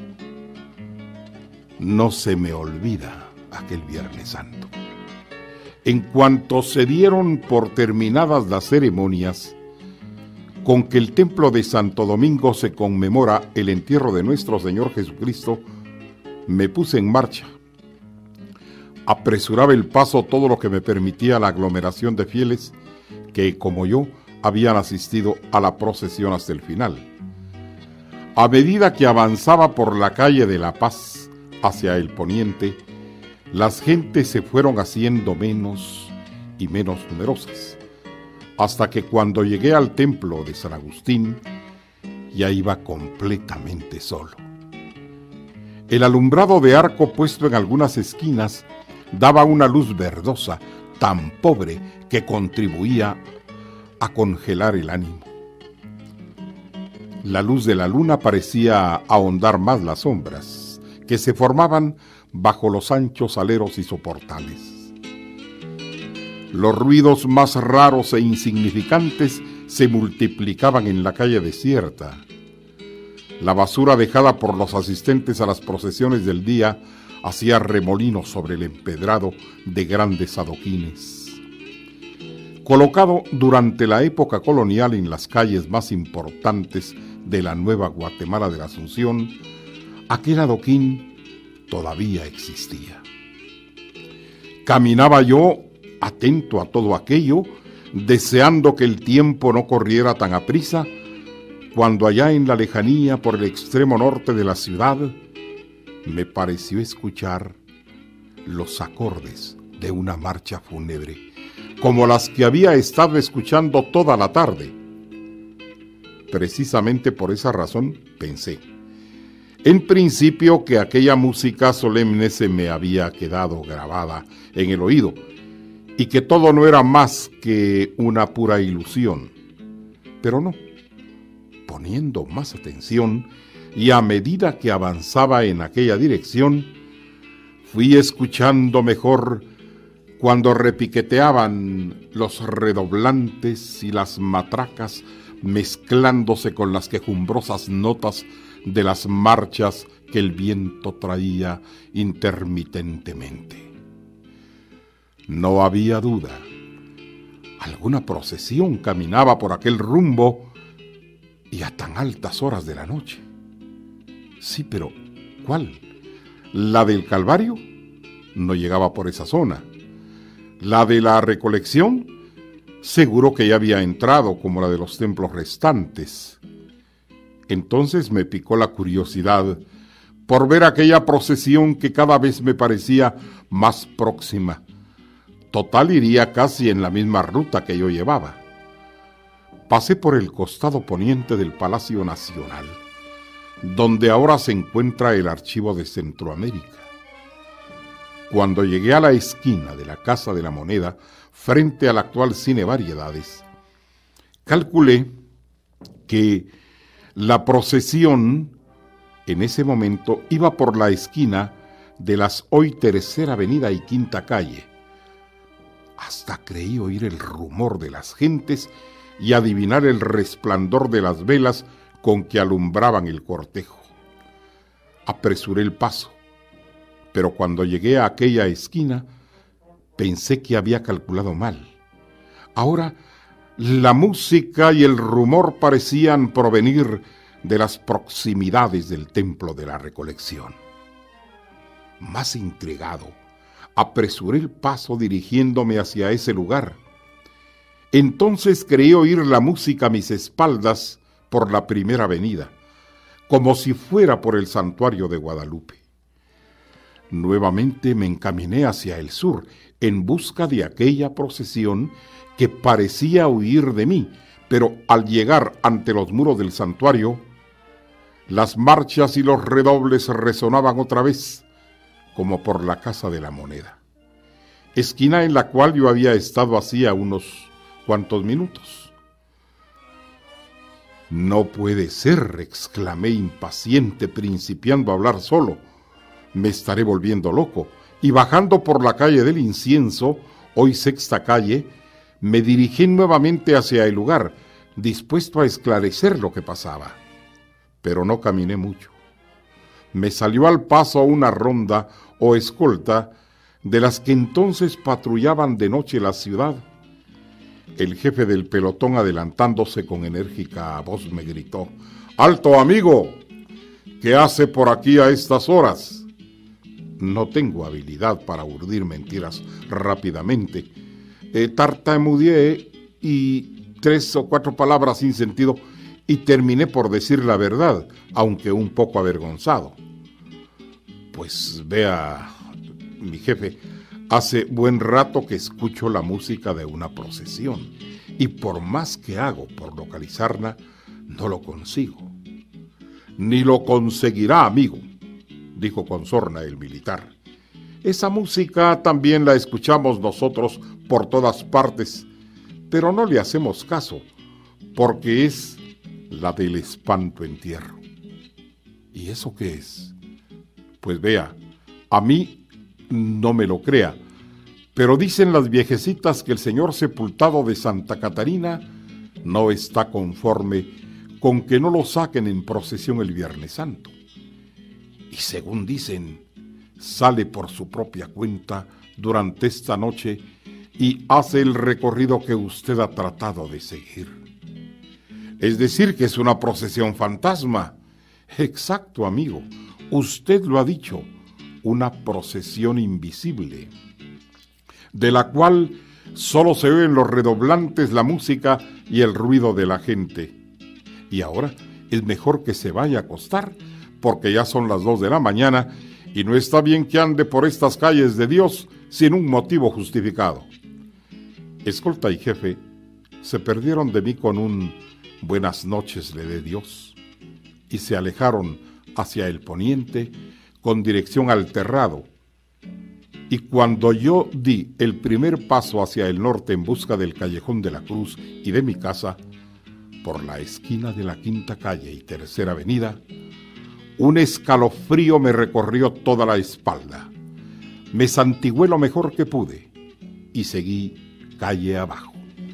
No se me olvida aquel Viernes Santo. En cuanto se dieron por terminadas las ceremonias, con que el templo de Santo Domingo se conmemora el entierro de nuestro Señor Jesucristo, me puse en marcha. Apresuraba el paso todo lo que me permitía la aglomeración de fieles que, como yo, habían asistido a la procesión hasta el final. A medida que avanzaba por la calle de La Paz hacia el poniente, las gentes se fueron haciendo menos y menos numerosas, hasta que cuando llegué al templo de San Agustín, ya iba completamente solo. El alumbrado de arco puesto en algunas esquinas daba una luz verdosa, tan pobre que contribuía a congelar el ánimo. La luz de la luna parecía ahondar más las sombras que se formaban bajo los anchos aleros y soportales. Los ruidos más raros e insignificantes se multiplicaban en la calle desierta. La basura dejada por los asistentes a las procesiones del día hacía remolinos sobre el empedrado de grandes adoquines. Colocado durante la época colonial en las calles más importantes de la Nueva Guatemala de la Asunción, aquel adoquín todavía existía. Caminaba yo atento a todo aquello, deseando que el tiempo no corriera tan aprisa, cuando allá en la lejanía, por el extremo norte de la ciudad, me pareció escuchar los acordes de una marcha fúnebre, como las que había estado escuchando toda la tarde. Precisamente por esa razón pensé, en principio, que aquella música solemne se me había quedado grabada en el oído y que todo no era más que una pura ilusión. Pero no, poniendo más atención y a medida que avanzaba en aquella dirección, fui escuchando mejor cuando repiqueteaban los redoblantes y las matracas mezclándose con las quejumbrosas notas de las marchas que el viento traía intermitentemente. No había duda. Alguna procesión caminaba por aquel rumbo y a tan altas horas de la noche. Sí, pero ¿cuál? ¿La del Calvario? No llegaba por esa zona. ¿La de la Recolección? Seguro que ya había entrado, como la de los templos restantes. Entonces me picó la curiosidad por ver aquella procesión que cada vez me parecía más próxima. Total, iría casi en la misma ruta que yo llevaba. Pasé por el costado poniente del Palacio Nacional, donde ahora se encuentra el Archivo de Centroamérica. Cuando llegué a la esquina de la Casa de la Moneda, frente al actual Cine Variedades, calculé que la procesión en ese momento iba por la esquina de las hoy Tercera Avenida y Quinta Calle. Hasta creí oír el rumor de las gentes y adivinar el resplandor de las velas con que alumbraban el cortejo. Apresuré el paso, pero cuando llegué a aquella esquina pensé que había calculado mal. Ahora la música y el rumor parecían provenir de las proximidades del Templo de la Recolección. Más intrigado, apresuré el paso dirigiéndome hacia ese lugar. Entonces creí oír la música a mis espaldas por la Primera Avenida, como si fuera por el Santuario de Guadalupe. Nuevamente me encaminé hacia el sur, en busca de aquella procesión que parecía huir de mí, pero al llegar ante los muros del santuario, las marchas y los redobles resonaban otra vez, como por la Casa de la Moneda, esquina en la cual yo había estado hacía unos cuantos minutos. No puede ser, exclamé impaciente, principiando a hablar solo. Me estaré volviendo loco. y bajando por la calle del Incienso, hoy Sexta Calle, me dirigí nuevamente hacia el lugar, dispuesto a esclarecer lo que pasaba. Pero no caminé mucho. Me salió al paso una ronda o escolta de las que entonces patrullaban de noche la ciudad. El jefe del pelotón, adelantándose con enérgica voz, me gritó: «¡Alto, amigo! ¿Qué hace por aquí a estas horas?». No tengo habilidad para urdir mentiras rápidamente. Tartamudeé y 3 o 4 palabras sin sentido y terminé por decir la verdad, aunque un poco avergonzado. «Pues vea, mi jefe, hace buen rato que escucho la música de una procesión y por más que hago por localizarla, no lo consigo». «Ni lo conseguirá, amigo», dijo con sorna el militar. «Esa música también la escuchamos nosotros por todas partes, pero no le hacemos caso, porque es la del espanto entierro». «¿Y eso qué es?». «Pues vea, a mí no me lo crea, pero dicen las viejecitas que el señor sepultado de Santa Catarina no está conforme con que no lo saquen en procesión el Viernes Santo. Y según dicen, sale por su propia cuenta durante esta noche y hace el recorrido que usted ha tratado de seguir». «Es decir, que es una procesión fantasma». «Exacto, amigo, usted lo ha dicho, una procesión invisible, de la cual solo se oyen los redoblantes, la música y el ruido de la gente. Y ahora es mejor que se vaya a acostar, porque ya son las 2 de la mañana y no está bien que ande por estas calles de Dios sin un motivo justificado». Escolta y jefe se perdieron de mí con un «buenas noches le dé Dios» y se alejaron hacia el poniente con dirección al Terrado. Y cuando yo di el primer paso hacia el norte en busca del Callejón de la Cruz y de mi casa, por la esquina de la Quinta Calle y Tercera Avenida, un escalofrío me recorrió toda la espalda. Me santigué lo mejor que pude y seguí calle abajo.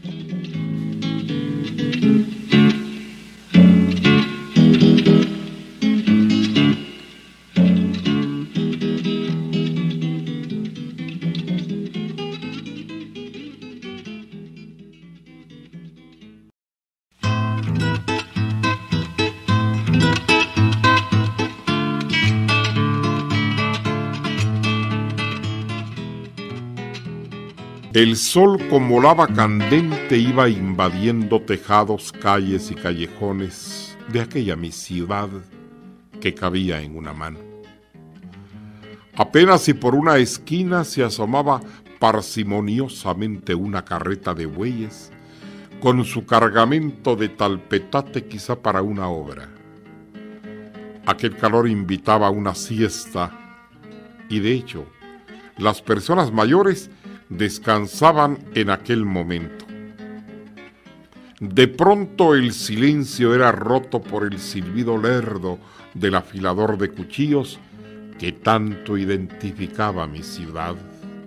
El sol como lava candente iba invadiendo tejados, calles y callejones de aquella mi ciudad que cabía en una mano. Apenas si por una esquina se asomaba parsimoniosamente una carreta de bueyes con su cargamento de talpetate, quizá para una obra. Aquel calor invitaba a una siesta y de hecho las personas mayores descansaban en aquel momento. De pronto el silencio era roto por el silbido lerdo del afilador de cuchillos que tanto identificaba mi ciudad.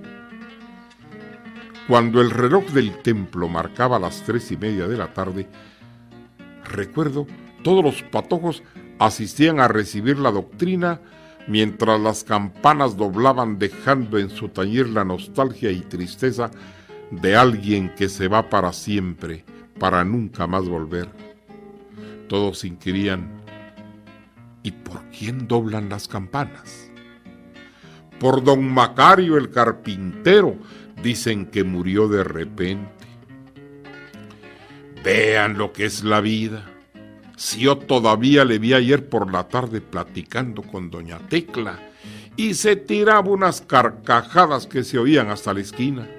Cuando el reloj del templo marcaba las 3:30 de la tarde, recuerdo, todos los patojos asistían a recibir la doctrina mientras las campanas doblaban, dejando en su tañir la nostalgia y tristeza de alguien que se va para siempre, para nunca más volver. Todos inquirían: ¿y por quién doblan las campanas? Por don Macario el carpintero, dicen que murió de repente. Vean lo que es la vida. Si yo todavía le vi ayer por la tarde platicando con doña Tecla y se tiraba unas carcajadas que se oían hasta la esquina.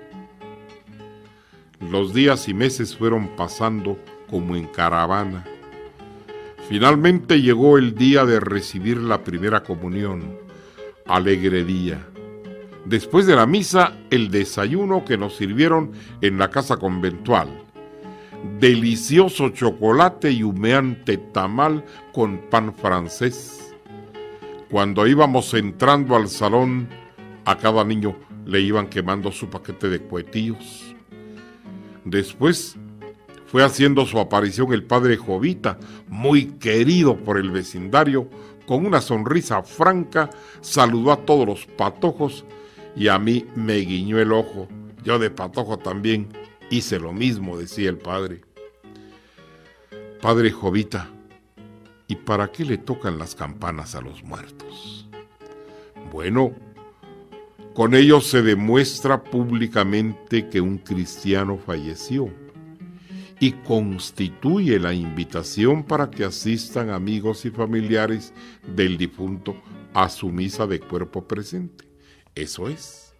Los días y meses fueron pasando como en caravana. Finalmente llegó el día de recibir la primera comunión. Alegre día. Después de la misa, el desayuno que nos sirvieron en la casa conventual. Delicioso chocolate y humeante tamal con pan francés. Cuando íbamos entrando al salón, A cada niño le iban quemando su paquete de cuetillos. Después fue haciendo su aparición el padre Jovita, muy querido por el vecindario. Con una sonrisa franca saludó a todos los patojos y a mí me guiñó el ojo. Yo de patojo también hice lo mismo, decía el padre. Padre Jovita, ¿y para qué le tocan las campanas a los muertos? Bueno, con ello se demuestra públicamente que un cristiano falleció y constituye la invitación para que asistan amigos y familiares del difunto a su misa de cuerpo presente. Eso es.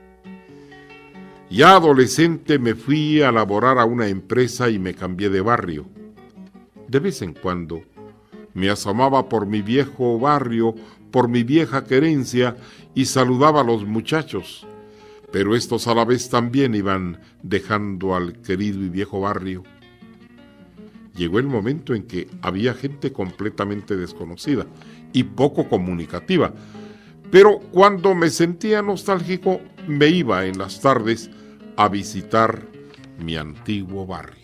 Ya adolescente me fui a laborar a una empresa y me cambié de barrio. De vez en cuando me asomaba por mi viejo barrio, por mi vieja querencia y saludaba a los muchachos, pero estos a la vez también iban dejando al querido y viejo barrio. Llegó el momento en que había gente completamente desconocida y poco comunicativa, pero cuando me sentía nostálgico me iba en las tardes a visitar mi antiguo barrio.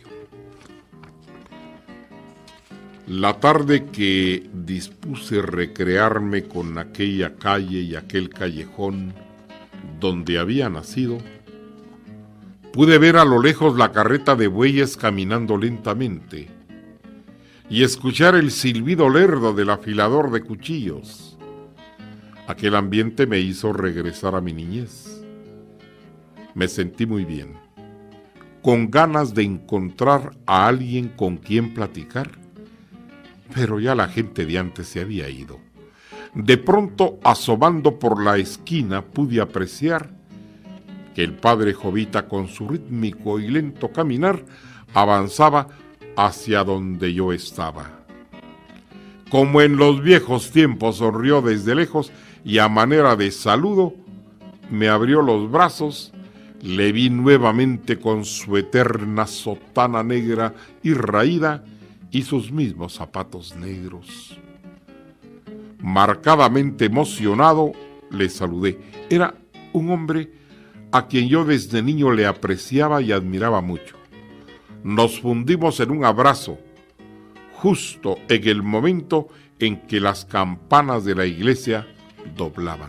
La tarde que dispuse recrearme con aquella calle y aquel callejón donde había nacido, pude ver a lo lejos la carreta de bueyes caminando lentamente y escuchar el silbido lerdo del afilador de cuchillos. Aquel ambiente me hizo regresar a mi niñez. Me sentí muy bien, con ganas de encontrar a alguien con quien platicar. Pero ya la gente de antes se había ido. De pronto, asomando por la esquina, pude apreciar que el padre Jovita, con su rítmico y lento caminar, avanzaba hacia donde yo estaba. Como en los viejos tiempos, sonrió desde lejos y a manera de saludo me abrió los brazos. Le vi nuevamente con su eterna sotana negra y raída y sus mismos zapatos negros. Marcadamente emocionado, le saludé. Era un hombre a quien yo desde niño le apreciaba y admiraba mucho. Nos fundimos en un abrazo, justo en el momento en que las campanas de la iglesia doblaban.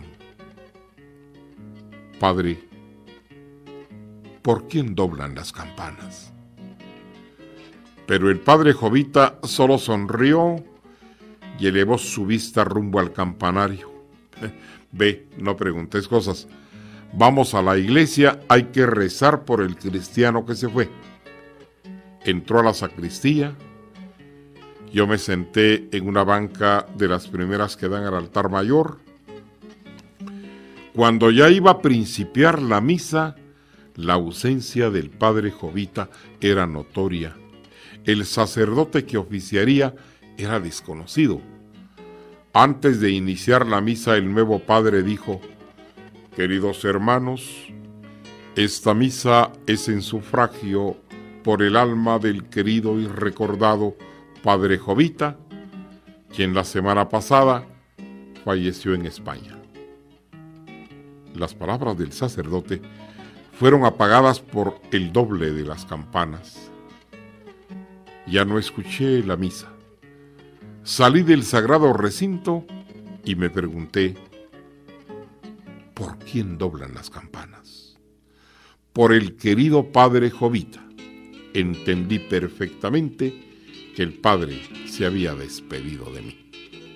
Padre, ¿por quién doblan las campanas? Pero el padre Jovita solo sonrió y elevó su vista rumbo al campanario. Ve, no preguntes cosas. Vamos a la iglesia, hay que rezar por el cristiano que se fue. Entró a la sacristía. Yo me senté en una banca de las primeras que dan al altar mayor. Cuando ya iba a principiar la misa, la ausencia del padre Jovita era notoria. El sacerdote que oficiaría era desconocido. Antes de iniciar la misa, el nuevo padre dijo: queridos hermanos, esta misa es en sufragio por el alma del querido y recordado padre Jovita, quien la semana pasada falleció en España. Las palabras del sacerdote fueron apagadas por el doble de las campanas. Ya no escuché la misa. Salí del sagrado recinto y me pregunté: ¿por quién doblan las campanas? Por el querido padre Jovita. Entendí perfectamente que el padre se había despedido de mí.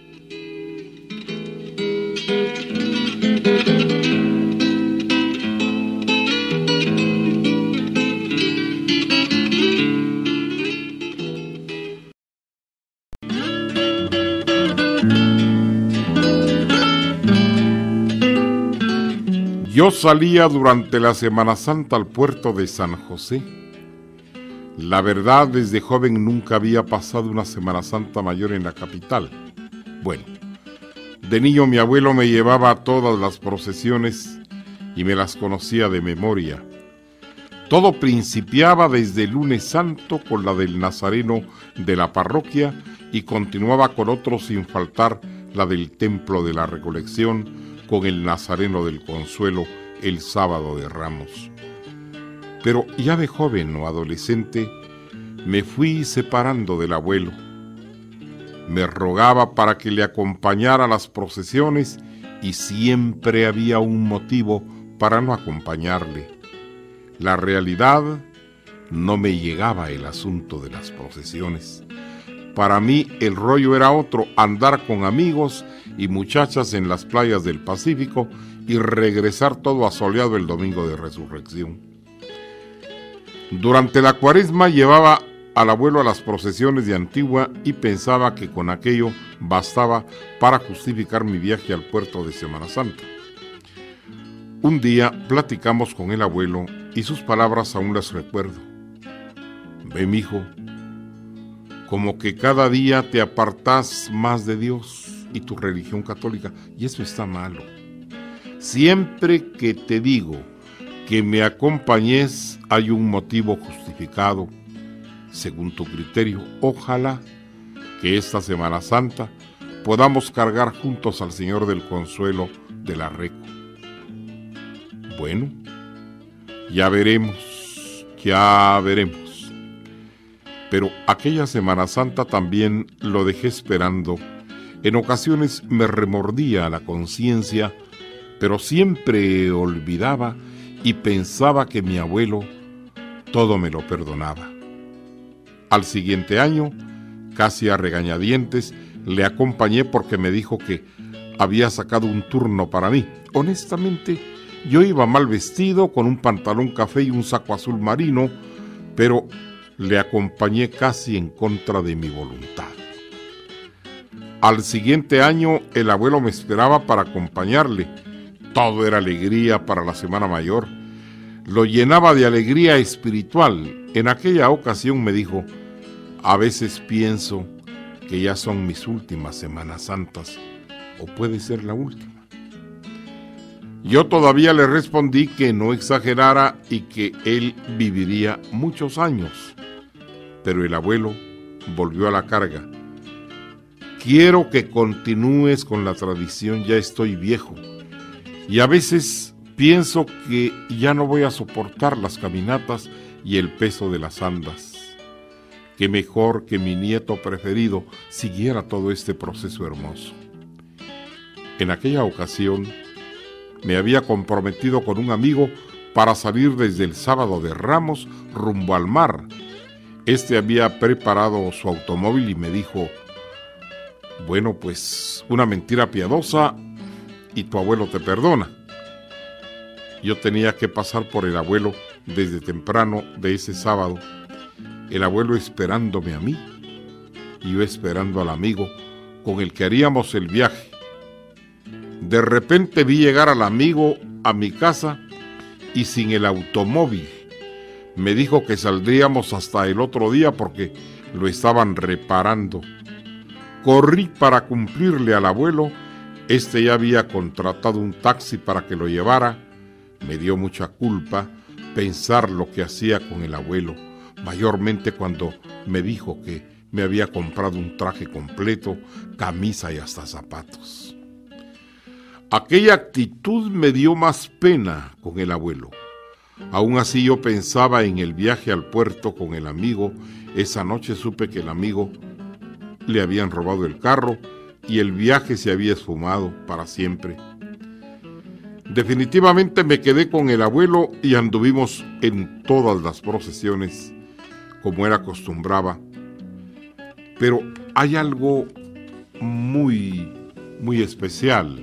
Yo salía durante la Semana Santa al puerto de San José. La verdad, desde joven nunca había pasado una Semana Santa mayor en la capital. Bueno, de niño mi abuelo me llevaba a todas las procesiones y me las conocía de memoria. Todo principiaba desde el lunes santo con la del Nazareno de la parroquia y continuaba con otros sin faltar la del Templo de la Recolección, con el Nazareno del Consuelo el sábado de Ramos. Pero ya de joven o adolescente me fui separando del abuelo. Me rogaba para que le acompañara a las procesiones y siempre había un motivo para no acompañarle. La realidad, no me llegaba el asunto de las procesiones. Para mí el rollo era otro: andar con amigos y muchachas en las playas del Pacífico y regresar todo asoleado el domingo de Resurrección. Durante la Cuaresma llevaba al abuelo a las procesiones de Antigua y pensaba que con aquello bastaba para justificar mi viaje al puerto de Semana Santa. Un día platicamos con el abuelo y sus palabras aún las recuerdo. Ve, mijo, como que cada día te apartás más de Dios y tu religión católica, y eso está malo. Siempre que te digo que me acompañes, hay un motivo justificado, según tu criterio. Ojalá que esta Semana Santa podamos cargar juntos al Señor del Consuelo de la Reco. Bueno, ya veremos. Pero aquella Semana Santa también lo dejé esperando. En ocasiones me remordía la conciencia, pero siempre olvidaba y pensaba que mi abuelo todo me lo perdonaba. Al siguiente año, casi a regañadientes, le acompañé porque me dijo que había sacado un turno para mí. Honestamente, yo iba mal vestido, con un pantalón café y un saco azul marino, pero le acompañé casi en contra de mi voluntad. Al siguiente año, el abuelo me esperaba para acompañarle. Todo era alegría para la Semana Mayor. Lo llenaba de alegría espiritual. En aquella ocasión me dijo: a veces pienso que ya son mis últimas Semanas Santas, o puede ser la última. Yo todavía le respondí que no exagerara y que él viviría muchos años. Pero el abuelo volvió a la carga. Quiero que continúes con la tradición, ya estoy viejo. Y a veces pienso que ya no voy a soportar las caminatas y el peso de las andas. Qué mejor que mi nieto preferido siguiera todo este proceso hermoso. En aquella ocasión me había comprometido con un amigo para salir desde el sábado de Ramos rumbo al mar. Este había preparado su automóvil y me dijo: bueno, pues una mentira piadosa y tu abuelo te perdona. Yo tenía que pasar por el abuelo desde temprano de ese sábado, el abuelo esperándome a mí y yo esperando al amigo con el que haríamos el viaje. De repente vi llegar al amigo a mi casa y sin el automóvil. Me dijo que saldríamos hasta el otro día porque lo estaban reparando. Corrí para cumplirle al abuelo. Este ya había contratado un taxi para que lo llevara. Me dio mucha culpa pensar lo que hacía con el abuelo, mayormente cuando me dijo que me había comprado un traje completo, camisa y hasta zapatos. Aquella actitud me dio más pena con el abuelo. Aún así yo pensaba en el viaje al puerto con el amigo. Esa noche supe que el amigo le habían robado el carro y el viaje se había esfumado para siempre. Definitivamente me quedé con el abuelo y anduvimos en todas las procesiones como él acostumbraba. Pero hay algo muy especial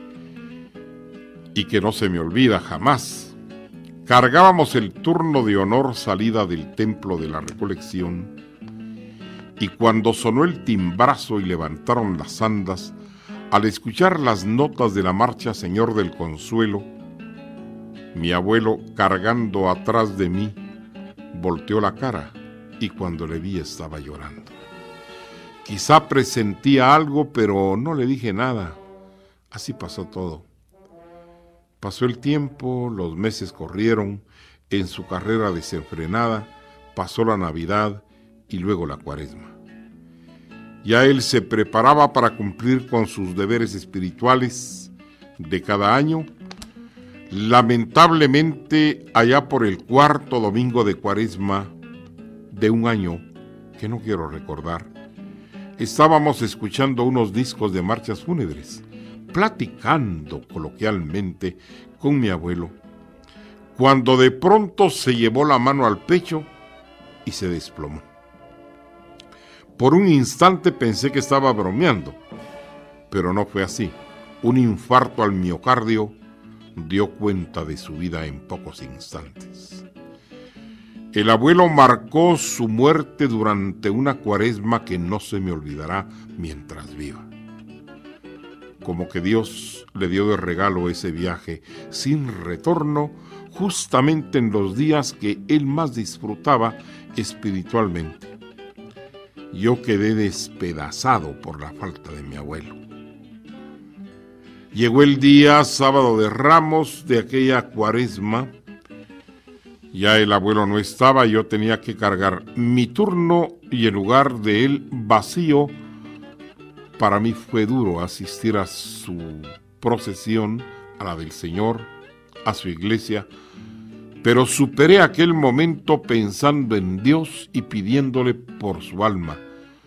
y que no se me olvida jamás. Cargábamos el turno de honor salida del templo de la Recolección y cuando sonó el timbrazo y levantaron las andas, al escuchar las notas de la marcha Señor del Consuelo, mi abuelo cargando atrás de mí volteó la cara y cuando le vi estaba llorando. Quizá presentía algo, pero no le dije nada. Así pasó todo. Pasó el tiempo, los meses corrieron en su carrera desenfrenada, pasó la Navidad y luego la Cuaresma. Ya él se preparaba para cumplir con sus deberes espirituales, de cada año, lamentablemente allá por el cuarto domingo de Cuaresma de un año que no quiero recordar, estábamos escuchando unos discos de marchas fúnebres, platicando coloquialmente con mi abuelo, cuando de pronto se llevó la mano al pecho y se desplomó. Por un instante pensé que estaba bromeando, pero no fue así. Un infarto al miocardio dio cuenta de su vida en pocos instantes. El abuelo marcó su muerte durante una Cuaresma que no se me olvidará mientras viva. Como que Dios le dio de regalo ese viaje sin retorno, justamente en los días que él más disfrutaba espiritualmente. Yo quedé despedazado por la falta de mi abuelo. Llegó el día sábado de Ramos de aquella Cuaresma. Ya el abuelo no estaba, yo tenía que cargar mi turno y el lugar de él vacío. Para mí fue duro asistir a su procesión, a la del Señor, a su iglesia, pero superé aquel momento pensando en Dios y pidiéndole por su alma.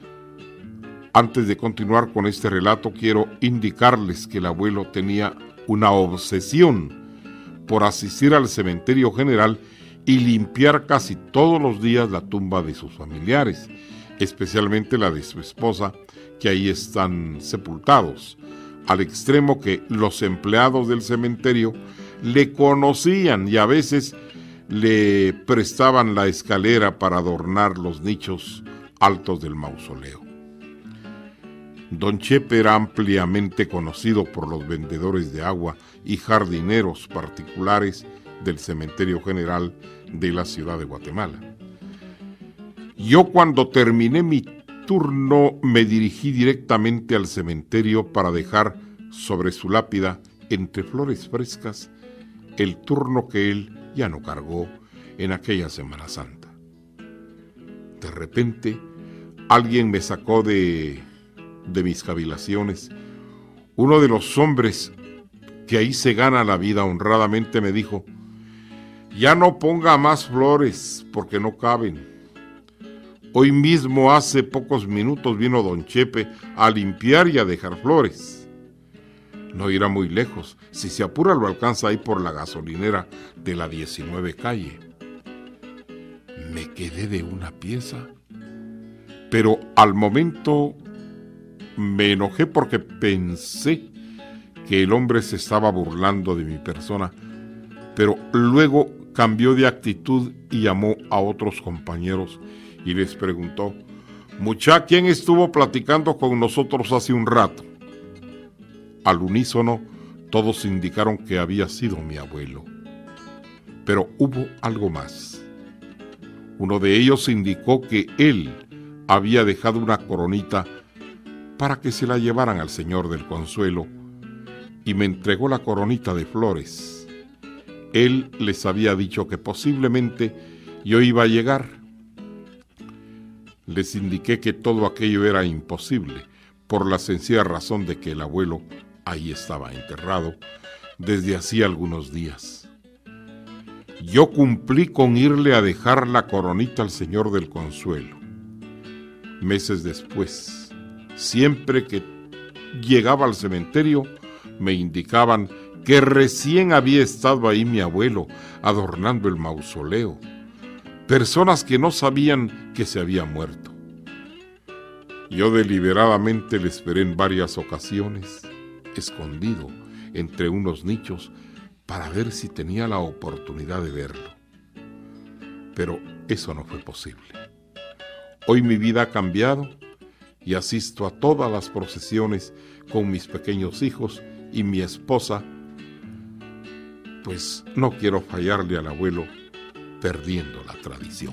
Antes de continuar con este relato, quiero indicarles que el abuelo tenía una obsesión por asistir al cementerio general y limpiar casi todos los días la tumba de sus familiares, especialmente la de su esposa, que ahí están sepultados, al extremo que los empleados del cementerio le conocían y a veces le prestaban la escalera para adornar los nichos altos del mausoleo. Don Chepe era ampliamente conocido por los vendedores de agua y jardineros particulares del cementerio general de la ciudad de Guatemala. Yo, cuando terminé mi turno, me dirigí directamente al cementerio para dejar sobre su lápida, entre flores frescas, el turno que él ya no cargó en aquella Semana Santa. De repente, alguien me sacó de mis cavilaciones. Uno de los hombres que ahí se gana la vida honradamente me dijo: ya no ponga más flores porque no caben. Hoy mismo, hace pocos minutos, vino don Chepe a limpiar y a dejar flores. No irá muy lejos. Si se apura, lo alcanza ahí por la gasolinera de la 19 calle. Me quedé de una pieza, pero al momento me enojé porque pensé que el hombre se estaba burlando de mi persona, pero luego cambió de actitud y llamó a otros compañeros y les preguntó: muchacha, ¿quién estuvo platicando con nosotros hace un rato? Al unísono, todos indicaron que había sido mi abuelo. Pero hubo algo más. Uno de ellos indicó que él había dejado una coronita para que se la llevaran al Señor del Consuelo, y me entregó la coronita de flores. Él les había dicho que posiblemente yo iba a llegar. Les indiqué que todo aquello era imposible, por la sencilla razón de que el abuelo ahí estaba enterrado desde hacía algunos días. Yo cumplí con irle a dejar la coronita al Señor del Consuelo. Meses después, siempre que llegaba al cementerio, me indicaban que recién había estado ahí mi abuelo adornando el mausoleo. Personas que no sabían que se había muerto. Yo deliberadamente le esperé en varias ocasiones, escondido entre unos nichos, para ver si tenía la oportunidad de verlo. Pero eso no fue posible. Hoy mi vida ha cambiado y asisto a todas las procesiones con mis pequeños hijos y mi esposa, pues no quiero fallarle al abuelo perdiendo la tradición.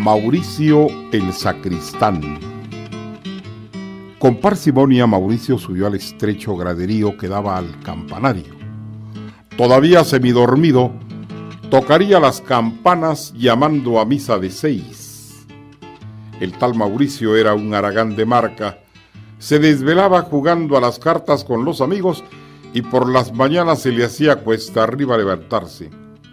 Mauricio el sacristán. Con parsimonia, Mauricio subió al estrecho graderío que daba al campanario. Todavía semidormido, tocaría las campanas llamando a misa de 6. El tal Mauricio era un haragán de marca, se desvelaba jugando a las cartas con los amigos y por las mañanas se le hacía cuesta arriba levantarse.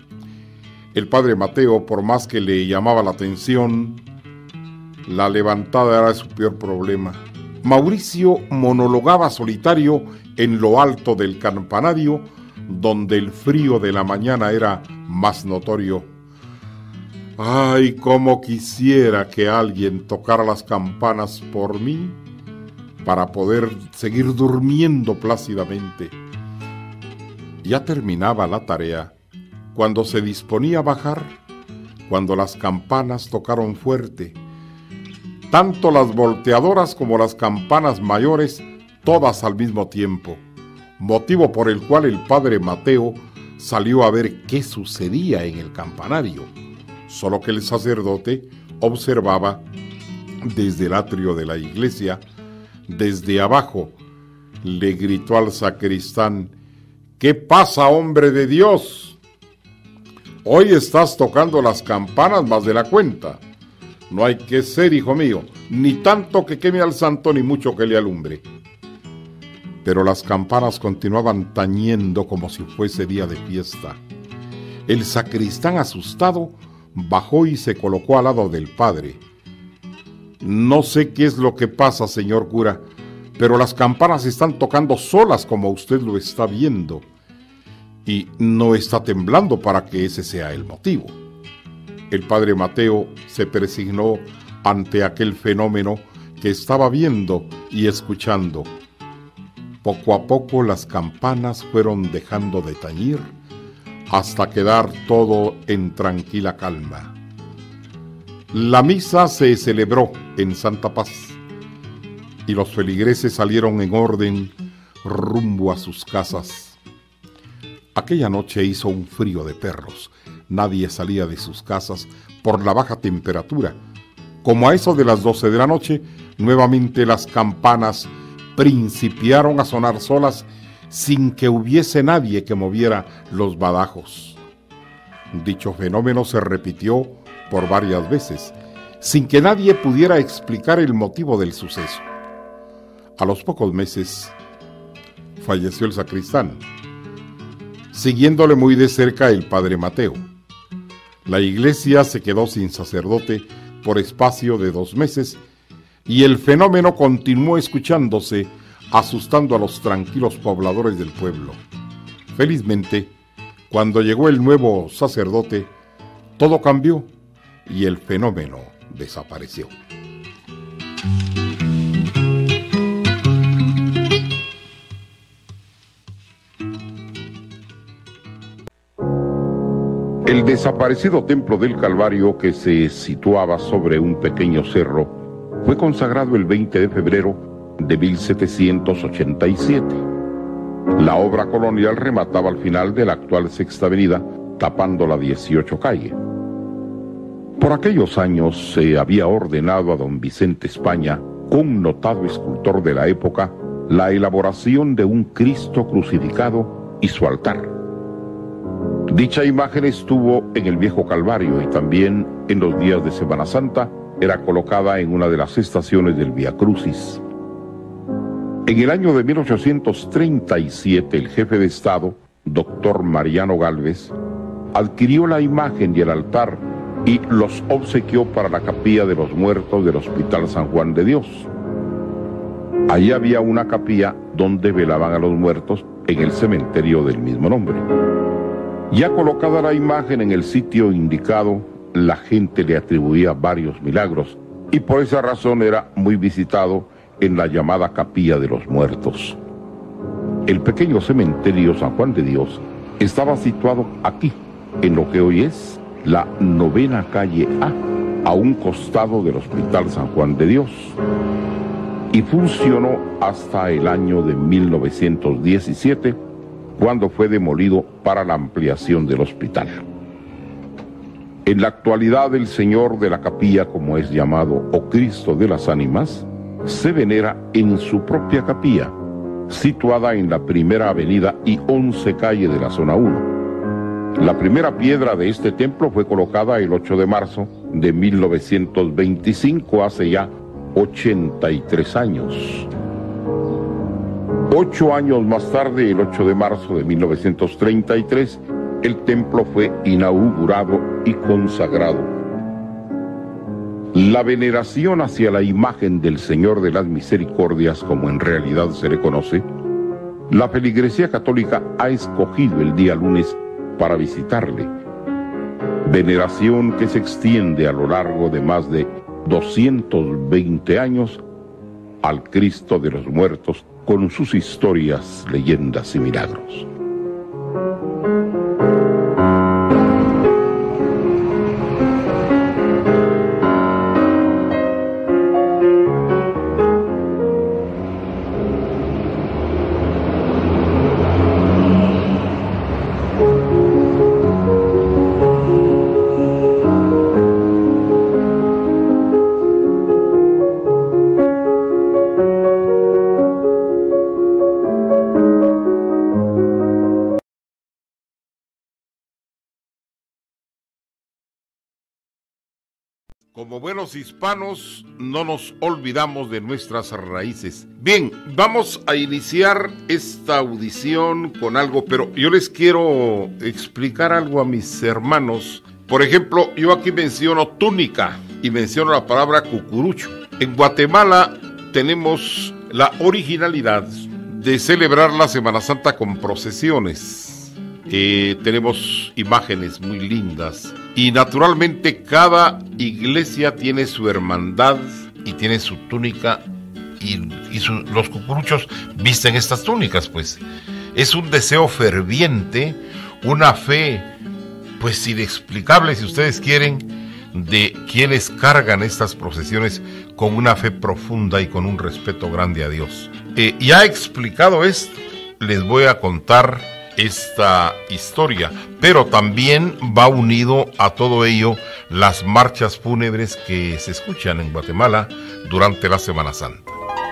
El padre Mateo, por más que le llamaba la atención, la levantada era su peor problema. Mauricio monologaba solitario en lo alto del campanario, donde el frío de la mañana era más notorio. ¡Ay, cómo quisiera que alguien tocara las campanas por mí para poder seguir durmiendo plácidamente! Ya terminaba la tarea cuando se disponía a bajar, cuando las campanas tocaron fuerte. Tanto las volteadoras como las campanas mayores, todas al mismo tiempo, motivo por el cual el padre Mateo salió a ver qué sucedía en el campanario, solo que el sacerdote observaba desde el atrio de la iglesia. Desde abajo le gritó al sacristán: «¿Qué pasa, hombre de Dios? Hoy estás tocando las campanas más de la cuenta. No hay que ser, hijo mío, ni tanto que queme al santo, ni mucho que le alumbre». Pero las campanas continuaban tañendo como si fuese día de fiesta. El sacristán, asustado, bajó y se colocó al lado del padre. «No sé qué es lo que pasa, señor cura, pero las campanas están tocando solas como usted lo está viendo. Y no está temblando para que ese sea el motivo». El padre Mateo se persignó ante aquel fenómeno que estaba viendo y escuchando. Poco a poco las campanas fueron dejando de tañir hasta quedar todo en tranquila calma. La misa se celebró en santa paz y los feligreses salieron en orden rumbo a sus casas. Aquella noche hizo un frío de perros. Nadie salía de sus casas por la baja temperatura. Como a eso de las 12 de la noche, nuevamente las campanas principiaron a sonar solas sin que hubiese nadie que moviera los badajos. Dicho fenómeno se repitió por varias veces, sin que nadie pudiera explicar el motivo del suceso. A los pocos meses falleció el sacristán, siguiéndole muy de cerca el padre Mateo. La iglesia se quedó sin sacerdote por espacio de 2 meses y el fenómeno continuó escuchándose, asustando a los tranquilos pobladores del pueblo. Felizmente, cuando llegó el nuevo sacerdote, todo cambió y el fenómeno desapareció. El desaparecido templo del Calvario, que se situaba sobre un pequeño cerro, fue consagrado el 20 de febrero de 1787. La obra colonial remataba al final de la actual Sexta Avenida, tapando la 18 calle. Por aquellos años se había ordenado a don Vicente España, un notado escultor de la época, la elaboración de un Cristo crucificado y su altar. Dicha imagen estuvo en el viejo Calvario y también en los días de Semana Santa era colocada en una de las estaciones del Vía Crucis. En el año de 1837 el jefe de Estado, doctor Mariano Gálvez, adquirió la imagen y el altar y los obsequió para la capilla de los muertos del Hospital San Juan de Dios. Allí había una capilla donde velaban a los muertos en el cementerio del mismo nombre. Ya colocada la imagen en el sitio indicado, la gente le atribuía varios milagros y por esa razón era muy visitado en la llamada Capilla de los Muertos. El pequeño cementerio San Juan de Dios estaba situado aquí, en lo que hoy es la 9ª calle A un costado del Hospital San Juan de Dios, y funcionó hasta el año de 1917, cuando fue demolido para la ampliación del hospital. En la actualidad, el Señor de la Capilla, como es llamado, o Cristo de las Ánimas, se venera en su propia capilla, situada en la Primera Avenida y 11 calle de la zona 1. La primera piedra de este templo fue colocada el 8 de marzo de 1925, hace ya 83 años. 8 años más tarde, el 8 de marzo de 1933, el templo fue inaugurado y consagrado. La veneración hacia la imagen del Señor de las Misericordias, como en realidad se le conoce, la feligresía católica ha escogido el día lunes para visitarle. Veneración que se extiende a lo largo de más de 220 años al Cristo de los muertos, con sus historias, leyendas y milagros. Como buenos hispanos, no nos olvidamos de nuestras raíces. Bien, vamos a iniciar esta audición con algo, pero yo les quiero explicar algo a mis hermanos. Por ejemplo, yo aquí menciono túnica y menciono la palabra cucurucho. En Guatemala tenemos la originalidad de celebrar la Semana Santa con procesiones. Tenemos imágenes muy lindas y naturalmente cada iglesia tiene su hermandad y tiene su túnica y los cucuruchos visten estas túnicas, pues es un deseo ferviente, una fe pues inexplicable, si ustedes quieren, de quienes cargan estas procesiones con una fe profunda y con un respeto grande a Dios. Ya explicado esto, les voy a contar esta historia, pero también va unido a todo ello las marchas fúnebres que se escuchan en Guatemala durante la Semana Santa.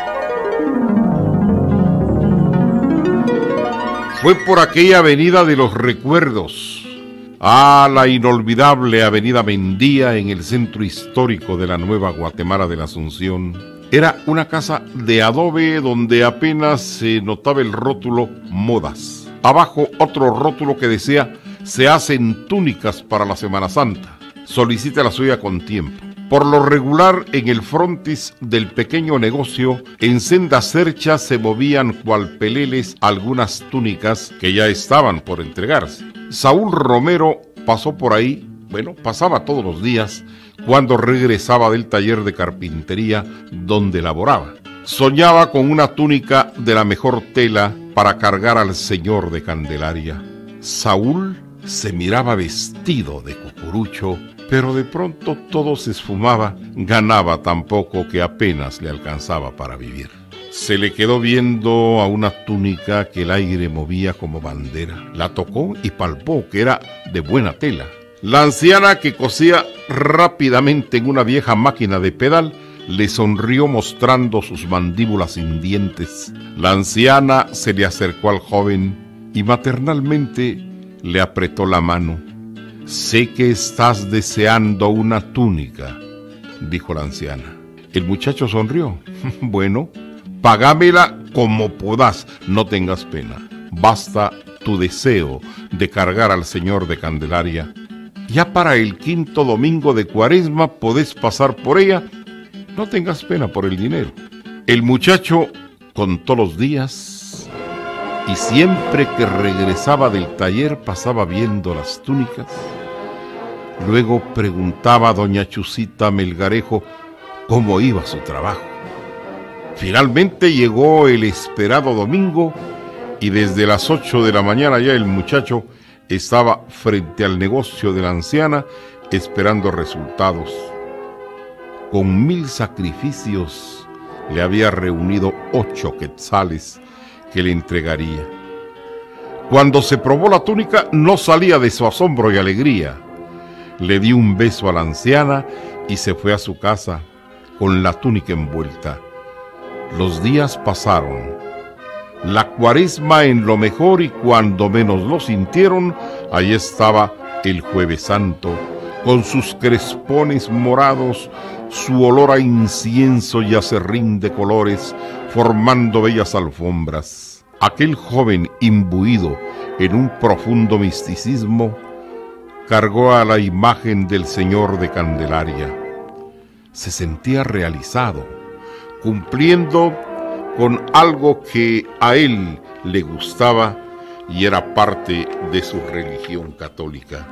Fue por aquella avenida de los recuerdos, la inolvidable avenida Mendía, en el centro histórico de la Nueva Guatemala de la Asunción. Era una casa de adobe donde apenas se notaba el rótulo Modas. Abajo otro rótulo que decía: se hacen túnicas para la Semana Santa. Solicite la suya con tiempo. Por lo regular, en el frontis del pequeño negocio, en sendas cerchas se movían cual peleles algunas túnicas que ya estaban por entregarse. Saúl Romero pasó por ahí, pasaba todos los días, cuando regresaba del taller de carpintería donde laboraba. Soñaba con una túnica de la mejor tela para cargar al Señor de Candelaria. Saúl se miraba vestido de cucurucho, pero de pronto todo se esfumaba, ganaba tan poco que apenas le alcanzaba para vivir. Se le quedó viendo a una túnica que el aire movía como bandera. La tocó y palpó que era de buena tela. La anciana, que cosía rápidamente en una vieja máquina de pedal, le sonrió mostrando sus mandíbulas sin dientes. La anciana se le acercó al joven y maternalmente le apretó la mano. «Sé que estás deseando una túnica», dijo la anciana. El muchacho sonrió. «Bueno, pagámela como podás, no tengas pena. Basta tu deseo de cargar al Señor de Candelaria. Ya para el 5º domingo de Cuaresma podés pasar por ella. No tengas pena por el dinero». El muchacho contó los días y siempre que regresaba del taller pasaba viendo las túnicas. Luego preguntaba a doña Chusita Melgarejo cómo iba su trabajo. Finalmente llegó el esperado domingo y desde las 8 de la mañana ya el muchacho estaba frente al negocio de la anciana esperando resultados. Con 1000 sacrificios le había reunido 8 quetzales que le entregaría. Cuando se probó la túnica no salía de su asombro y alegría. le dio un beso a la anciana y se fue a su casa con la túnica envuelta. Los días pasaron. La Cuaresma en lo mejor, y cuando menos lo sintieron, ahí estaba el Jueves Santo, con sus crespones morados, su olor a incienso y aserrín de colores, formando bellas alfombras. Aquel joven imbuido en un profundo misticismo cargó a la imagen del Señor de Candelaria. Se sentía realizado, cumpliendo con algo que a él le gustaba y era parte de su religión católica.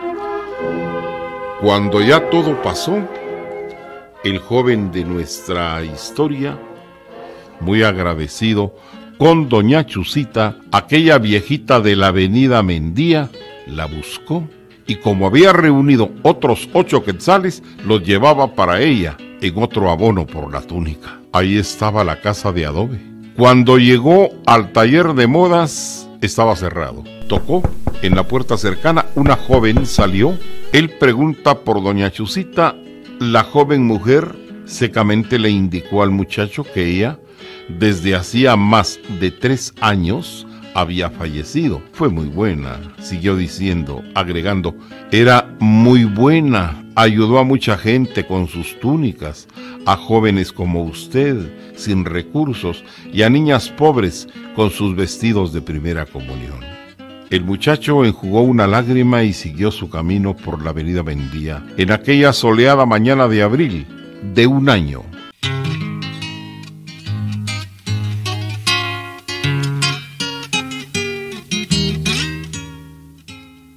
Cuando ya todo pasó, el joven de nuestra historia, muy agradecido con doña Chusita, aquella viejita de la avenida Mendía, la buscó y como había reunido otros 8 quetzales, los llevaba para ella en otro abono por la túnica. Ahí estaba la casa de adobe. Cuando llegó al taller de modas, estaba cerrado. Tocó en la puerta cercana, una joven salió. Él pregunta por doña Chusita. La joven mujer secamente le indicó al muchacho que ella, desde hacía más de 3 años, había fallecido. Fue muy buena, siguió diciendo, agregando, era muy buena, ayudó a mucha gente con sus túnicas, a jóvenes como usted, sin recursos, y a niñas pobres con sus vestidos de primera comunión. El muchacho enjugó una lágrima y siguió su camino por la avenida Mendía, en aquella soleada mañana de abril de un año.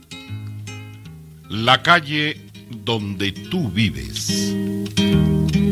La calle donde tú vives.